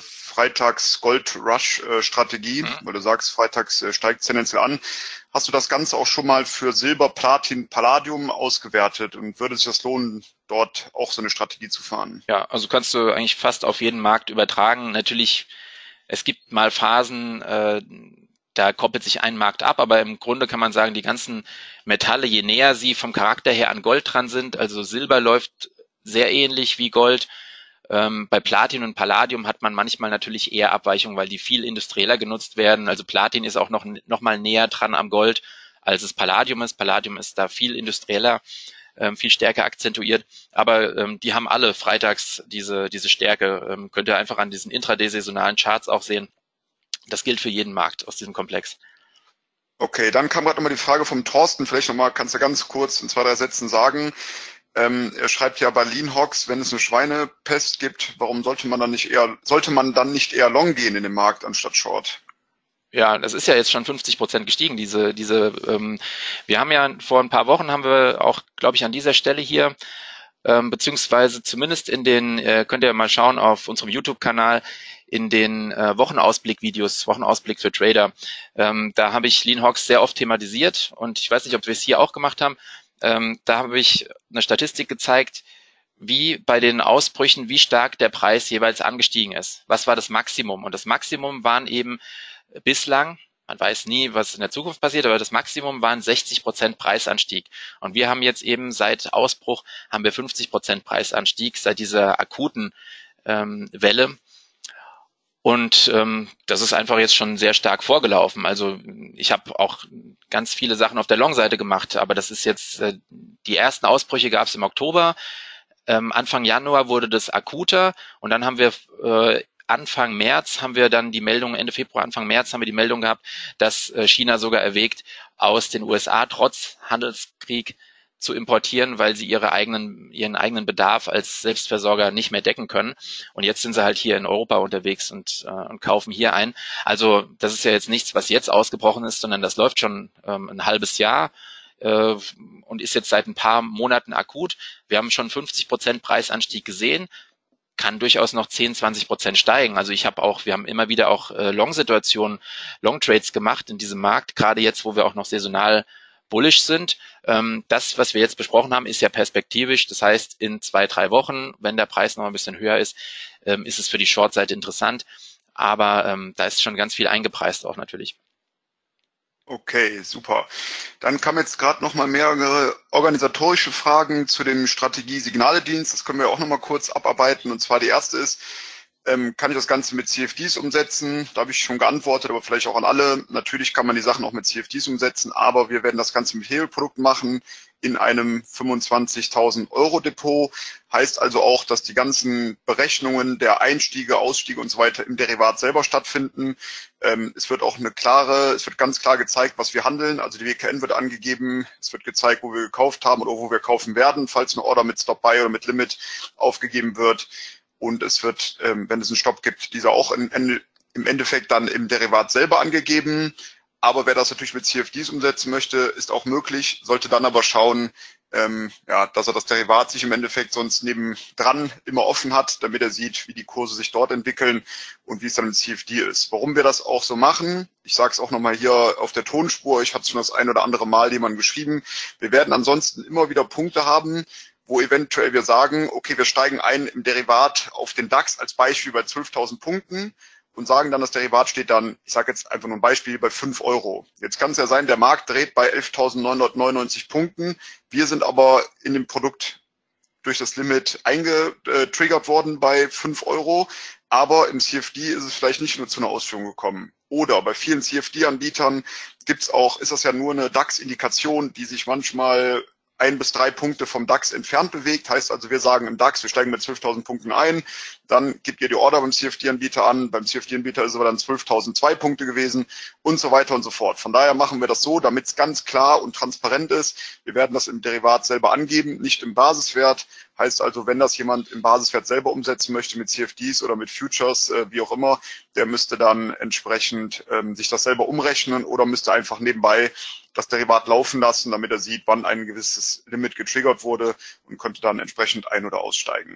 Freitags-Gold-Rush-Strategie, Mhm. weil du sagst, freitags steigt es tendenziell an. Hast du das Ganze auch schon mal für Silber, Platin, Palladium ausgewertet und würde sich das lohnen, dort auch so eine Strategie zu fahren? Ja, also kannst du eigentlich fast auf jeden Markt übertragen. Natürlich, es gibt mal Phasen, äh, da koppelt sich ein Markt ab, aber im Grunde kann man sagen, die ganzen Metalle, je näher sie vom Charakter her an Gold dran sind, also Silber läuft sehr ähnlich wie Gold. Ähm, bei Platin und Palladium hat man manchmal natürlich eher Abweichungen, weil die viel industrieller genutzt werden. Also Platin ist auch noch, noch mal näher dran am Gold, als es Palladium ist. Palladium ist da viel industrieller, ähm, viel stärker akzentuiert. Aber ähm, die haben alle freitags diese, diese Stärke. Ähm, könnt ihr einfach an diesen intraday-saisonalen Charts auch sehen. Das gilt für jeden Markt aus diesem Komplex. Okay, dann kam gerade nochmal die Frage vom Thorsten. Vielleicht nochmal, kannst du ganz kurz in zwei, drei Sätzen sagen. Ähm, er schreibt ja bei Leanhogs, wenn es eine Schweinepest gibt, warum sollte man dann nicht eher, sollte man dann nicht eher long gehen in den Markt anstatt short? Ja, das ist ja jetzt schon fünfzig Prozent gestiegen, diese, diese, ähm, wir haben ja vor ein paar Wochen haben wir auch, glaube ich, an dieser Stelle hier, ähm, beziehungsweise zumindest in den, äh, könnt ihr mal schauen auf unserem YouTube-Kanal, in den äh, Wochenausblick-Videos, Wochenausblick für Trader, ähm, da habe ich Leanhogs sehr oft thematisiert und ich weiß nicht, ob wir es hier auch gemacht haben, ähm, da habe ich eine Statistik gezeigt, wie bei den Ausbrüchen, wie stark der Preis jeweils angestiegen ist. Was war das Maximum? Und das Maximum waren eben bislang, man weiß nie, was in der Zukunft passiert, aber das Maximum waren sechzig Prozent Preisanstieg. Und wir haben jetzt eben seit Ausbruch haben wir fünfzig Prozent Preisanstieg seit dieser akuten ähm, Welle. Und ähm, das ist einfach jetzt schon sehr stark vorgelaufen. Also ich habe auch ganz viele Sachen auf der Long-Seite gemacht, aber das ist jetzt, äh, die ersten Ausbrüche gab es im Oktober. Ähm, Anfang Januar wurde das akuter und dann haben wir äh, Anfang März haben wir dann die Meldung, Ende Februar, Anfang März haben wir die Meldung gehabt, dass äh, China sogar erwägt, aus den U S A trotz Handelskrieg zu importieren, weil sie ihre eigenen, ihren eigenen Bedarf als Selbstversorger nicht mehr decken können. Und jetzt sind sie halt hier in Europa unterwegs und, äh, und kaufen hier ein. Also das ist ja jetzt nichts, was jetzt ausgebrochen ist, sondern das läuft schon ähm, ein halbes Jahr äh, und ist jetzt seit ein paar Monaten akut. Wir haben schon fünfzig Prozent Preisanstieg gesehen, kann durchaus noch zehn, zwanzig Prozent steigen. Also ich habe auch, wir haben immer wieder auch äh, Long-Situationen, Long-Trades gemacht in diesem Markt, gerade jetzt, wo wir auch noch saisonal bullish sind. Ähm, das, was wir jetzt besprochen haben, ist ja perspektivisch. Das heißt, in zwei, drei Wochen, wenn der Preis noch ein bisschen höher ist, ähm, ist es für die Short-Seite interessant. Aber ähm, da ist schon ganz viel eingepreist auch natürlich. Okay, super. Dann kamen jetzt gerade noch mal mehrere organisatorische Fragen zu dem Strategie-Signale-Dienst. Das können wir auch noch mal kurz abarbeiten. Und zwar die erste ist, ähm, kann ich das Ganze mit C F Ds umsetzen? Da habe ich schon geantwortet, aber vielleicht auch an alle. Natürlich kann man die Sachen auch mit C F Ds umsetzen, aber wir werden das Ganze mit Hebelprodukten machen in einem fünfundzwanzigtausend Euro Depot. Heißt also auch, dass die ganzen Berechnungen der Einstiege, Ausstiege und so weiter im Derivat selber stattfinden. Ähm, es wird auch eine klare, es wird ganz klar gezeigt, was wir handeln. Also die W K N wird angegeben, es wird gezeigt, wo wir gekauft haben oder wo wir kaufen werden, falls eine Order mit Stop-Buy oder mit Limit aufgegeben wird. Und es wird, ähm, wenn es einen Stopp gibt, dieser auch in, in, im Endeffekt dann im Derivat selber angegeben. Aber wer das natürlich mit C F Ds umsetzen möchte, ist auch möglich, sollte dann aber schauen, ähm, ja, dass er das Derivat sich im Endeffekt sonst nebendran immer offen hat, damit er sieht, wie die Kurse sich dort entwickeln und wie es dann im C F D ist. Warum wir das auch so machen, ich sage es auch nochmal hier auf der Tonspur, ich hatte schon das ein oder andere Mal jemand geschrieben, wir werden ansonsten immer wieder Punkte haben, wo eventuell wir sagen, okay, wir steigen ein im Derivat auf den DAX als Beispiel bei zwölftausend Punkten und sagen dann, das Derivat steht dann, ich sage jetzt einfach nur ein Beispiel, bei fünf Euro. Jetzt kann es ja sein, der Markt dreht bei elftausendneunhundertneunundneunzig Punkten. Wir sind aber in dem Produkt durch das Limit eingetriggert worden bei fünf Euro. Aber im C F D ist es vielleicht nicht nur zu einer Ausführung gekommen. Oder bei vielen C F D-Anbietern gibt's auch, ist das ja nur eine DAX-Indikation, die sich manchmal ein bis drei Punkte vom DAX entfernt bewegt. Heißt also, wir sagen im DAX, wir steigen mit zwölftausend Punkten ein, dann gibt ihr die Order beim C F D-Anbieter an, beim C F D-Anbieter ist es aber dann zwölftausendzwei Punkte gewesen und so weiter und so fort. Von daher machen wir das so, damit es ganz klar und transparent ist. Wir werden das im Derivat selber angeben, nicht im Basiswert. Heißt also, wenn das jemand im Basiswert selber umsetzen möchte mit C F Ds oder mit Futures, äh, wie auch immer, der müsste dann entsprechend ähm, sich das selber umrechnen oder müsste einfach nebenbei das Derivat laufen lassen, damit er sieht, wann ein gewisses Limit getriggert wurde und könnte dann entsprechend ein- oder aussteigen.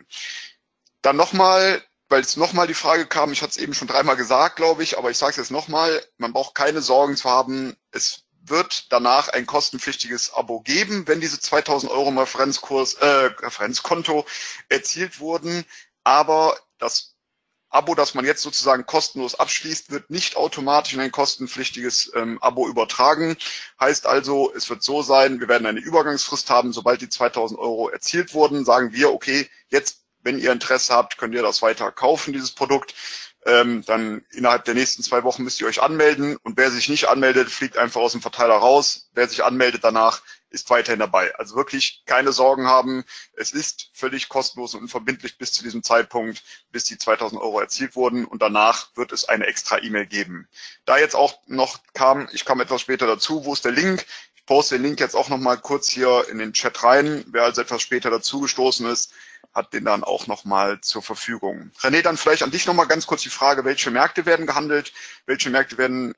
Dann nochmal, weil es nochmal die Frage kam, ich hatte es eben schon dreimal gesagt, glaube ich, aber ich sage es jetzt nochmal, man braucht keine Sorgen zu haben, es wird danach ein kostenpflichtiges Abo geben, wenn diese zweitausend Euro im Referenzkurs, äh, Referenzkonto erzielt wurden, aber das Abo, das man jetzt sozusagen kostenlos abschließt, wird nicht automatisch in ein kostenpflichtiges ähm, Abo übertragen. Heißt also, es wird so sein, wir werden eine Übergangsfrist haben, sobald die zweitausend Euro erzielt wurden, sagen wir, okay, jetzt, wenn ihr Interesse habt, könnt ihr das weiter kaufen, dieses Produkt. Ähm, dann innerhalb der nächsten zwei Wochen müsst ihr euch anmelden und wer sich nicht anmeldet, fliegt einfach aus dem Verteiler raus. Wer sich anmeldet danach, ist weiterhin dabei. Also wirklich keine Sorgen haben. Es ist völlig kostenlos und unverbindlich bis zu diesem Zeitpunkt, bis die zweitausend Euro erzielt wurden und danach wird es eine extra E-Mail geben. Da jetzt auch noch kam, ich kam etwas später dazu, wo ist der Link? Ich poste den Link jetzt auch noch mal kurz hier in den Chat rein. Wer also etwas später dazugestoßen ist, hat den dann auch nochmal zur Verfügung. René, dann vielleicht an dich nochmal ganz kurz die Frage, welche Märkte werden gehandelt, welche Märkte werden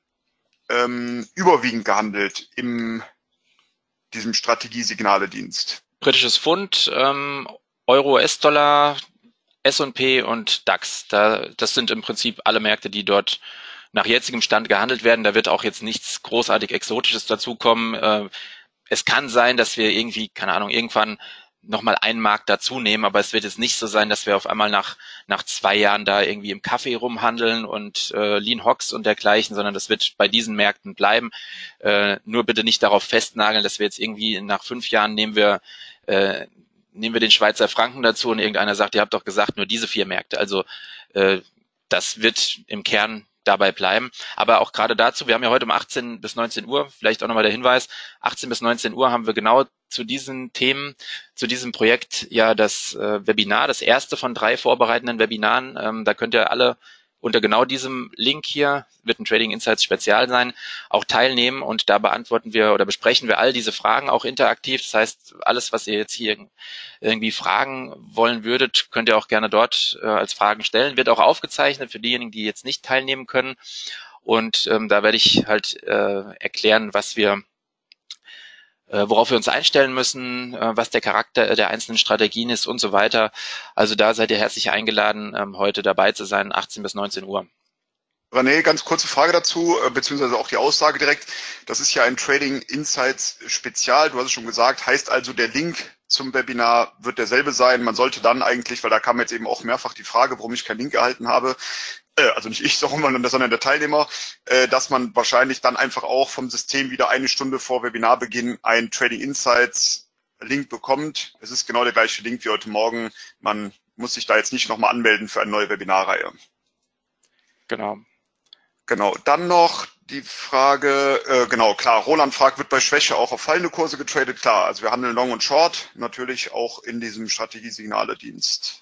ähm, überwiegend gehandelt in diesem Strategiesignale-Dienst? Britisches Pfund, ähm, Euro, U S-Dollar, S und P und DAX. Da, das sind im Prinzip alle Märkte, die dort nach jetzigem Stand gehandelt werden. Da wird auch jetzt nichts großartig Exotisches dazukommen. Äh, es kann sein, dass wir irgendwie, keine Ahnung, irgendwann nochmal einen Markt dazu nehmen, aber es wird jetzt nicht so sein, dass wir auf einmal nach nach zwei Jahren da irgendwie im Kaffee rumhandeln und äh, Lean Hogs und dergleichen, sondern das wird bei diesen Märkten bleiben. Äh, nur bitte nicht darauf festnageln, dass wir jetzt irgendwie nach fünf Jahren nehmen wir äh, nehmen wir den Schweizer Franken dazu und irgendeiner sagt, ihr habt doch gesagt, nur diese vier Märkte. Also äh, das wird im Kern dabei bleiben. Aber auch gerade dazu, wir haben ja heute um achtzehn bis neunzehn Uhr, vielleicht auch nochmal der Hinweis, achtzehn bis neunzehn Uhr haben wir genau zu diesen Themen, zu diesem Projekt ja das äh, Webinar, das erste von drei vorbereitenden Webinaren. Ähm, da könnt ihr alle unter genau diesem Link hier, wird ein Trading Insights Spezial sein, auch teilnehmen und da beantworten wir oder besprechen wir all diese Fragen auch interaktiv. Das heißt, alles, was ihr jetzt hier irgendwie fragen wollen würdet, könnt ihr auch gerne dort äh, als Fragen stellen. Wird auch aufgezeichnet für diejenigen, die jetzt nicht teilnehmen können. Und ähm, da werde ich halt äh, erklären, was wir worauf wir uns einstellen müssen, was der Charakter der einzelnen Strategien ist und so weiter. Also da seid ihr herzlich eingeladen, heute dabei zu sein, achtzehn bis neunzehn Uhr. René, ganz kurze Frage dazu, beziehungsweise auch die Aussage direkt. Das ist ja ein Trading Insights Spezial, du hast es schon gesagt, heißt also, der Link zum Webinar wird derselbe sein. Man sollte dann eigentlich, weil da kam jetzt eben auch mehrfach die Frage, warum ich keinen Link erhalten habe, also nicht ich, sondern der Teilnehmer, dass man wahrscheinlich dann einfach auch vom System wieder eine Stunde vor Webinarbeginn ein Trading Insights Link bekommt. Es ist genau der gleiche Link wie heute Morgen. Man muss sich da jetzt nicht nochmal anmelden für eine neue Webinarreihe. Genau. Genau. Dann noch die Frage, äh, genau, klar, Roland fragt, wird bei Schwäche auch auf fallende Kurse getradet? Klar, also wir handeln Long und Short, natürlich auch in diesem Strategiesignale-Dienst.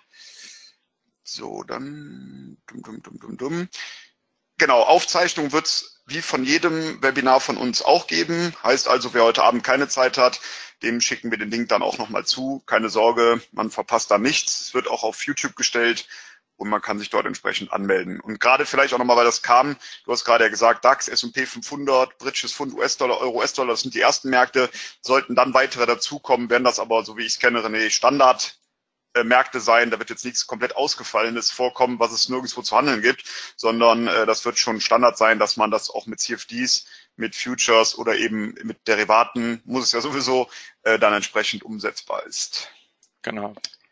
So, dann dumm, dumm, dumm, dumm, dumm. Genau, Aufzeichnung wird es wie von jedem Webinar von uns auch geben. Heißt also, wer heute Abend keine Zeit hat, dem schicken wir den Link dann auch nochmal zu. Keine Sorge, man verpasst da nichts. Es wird auch auf YouTube gestellt und man kann sich dort entsprechend anmelden. Und gerade vielleicht auch nochmal, weil das kam, du hast gerade ja gesagt, DAX, S und P fünfhundert, britisches Pfund, U S-Dollar, Euro, U S-Dollar, das sind die ersten Märkte. Sollten dann weitere dazukommen, werden das aber, so wie ich es kenne, René, Standard Märkte sein, da wird jetzt nichts komplett Ausgefallenes vorkommen, was es nirgendwo zu handeln gibt, sondern äh, das wird schon Standard sein, dass man das auch mit C F Ds, mit Futures oder eben mit Derivaten, muss es ja sowieso, äh, dann entsprechend umsetzbar ist. Genau.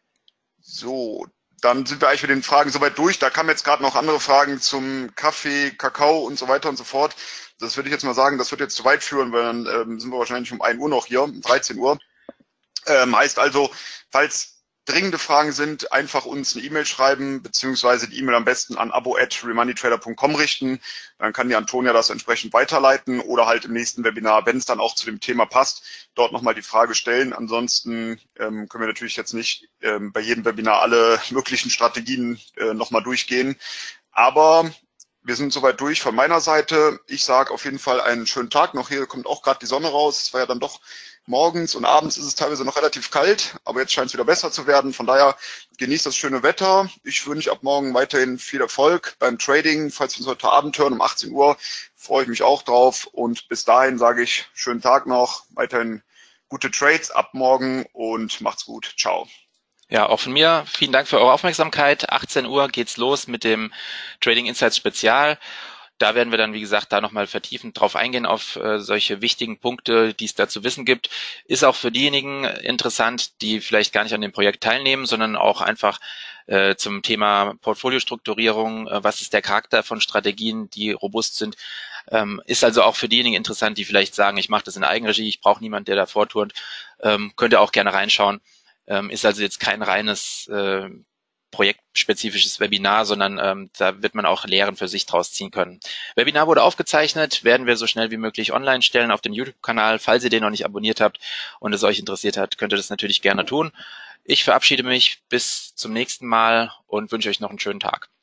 So, dann sind wir eigentlich mit den Fragen soweit durch. Da kamen jetzt gerade noch andere Fragen zum Kaffee, Kakao und so weiter und so fort. Das würde ich jetzt mal sagen, das wird jetzt zu weit führen, weil dann ähm, sind wir wahrscheinlich um ein Uhr noch hier, um dreizehn Uhr. Ähm, heißt also, falls dringende Fragen sind, einfach uns eine E-Mail schreiben, beziehungsweise die E-Mail am besten an abo at remoneytrader punkt com richten. Dann kann die Antonia das entsprechend weiterleiten oder halt im nächsten Webinar, wenn es dann auch zu dem Thema passt, dort nochmal die Frage stellen. Ansonsten ähm, können wir natürlich jetzt nicht ähm, bei jedem Webinar alle möglichen Strategien äh, nochmal durchgehen. Aber wir sind soweit durch von meiner Seite. Ich sage auf jeden Fall einen schönen Tag noch. Hier kommt auch gerade die Sonne raus. Es war ja dann doch morgens und abends ist es teilweise noch relativ kalt, aber jetzt scheint es wieder besser zu werden. Von daher genießt das schöne Wetter. Ich wünsche ab morgen weiterhin viel Erfolg beim Trading. Falls wir uns heute Abend hören um achtzehn Uhr, freue ich mich auch drauf. Und bis dahin sage ich schönen Tag noch, weiterhin gute Trades ab morgen und macht's gut. Ciao. Ja, auch von mir vielen Dank für eure Aufmerksamkeit. achtzehn Uhr geht's los mit dem Trading Insights Spezial. Da werden wir dann, wie gesagt, da nochmal vertiefend drauf eingehen auf äh, solche wichtigen Punkte, die es da zu wissen gibt. Ist auch für diejenigen interessant, die vielleicht gar nicht an dem Projekt teilnehmen, sondern auch einfach äh, zum Thema Portfoliostrukturierung, äh, was ist der Charakter von Strategien, die robust sind. Ähm, ist also auch für diejenigen interessant, die vielleicht sagen, ich mache das in Eigenregie, ich brauche niemanden, der da vorturnt. Ähm, könnt ihr auch gerne reinschauen. Ähm, ist also jetzt kein reines äh, projektspezifisches Webinar, sondern ähm, da wird man auch Lehren für sich draus ziehen können. Webinar wurde aufgezeichnet, werden wir so schnell wie möglich online stellen auf dem YouTube-Kanal. Falls ihr den noch nicht abonniert habt und es euch interessiert hat, könnt ihr das natürlich gerne tun. Ich verabschiede mich bis zum nächsten Mal und wünsche euch noch einen schönen Tag.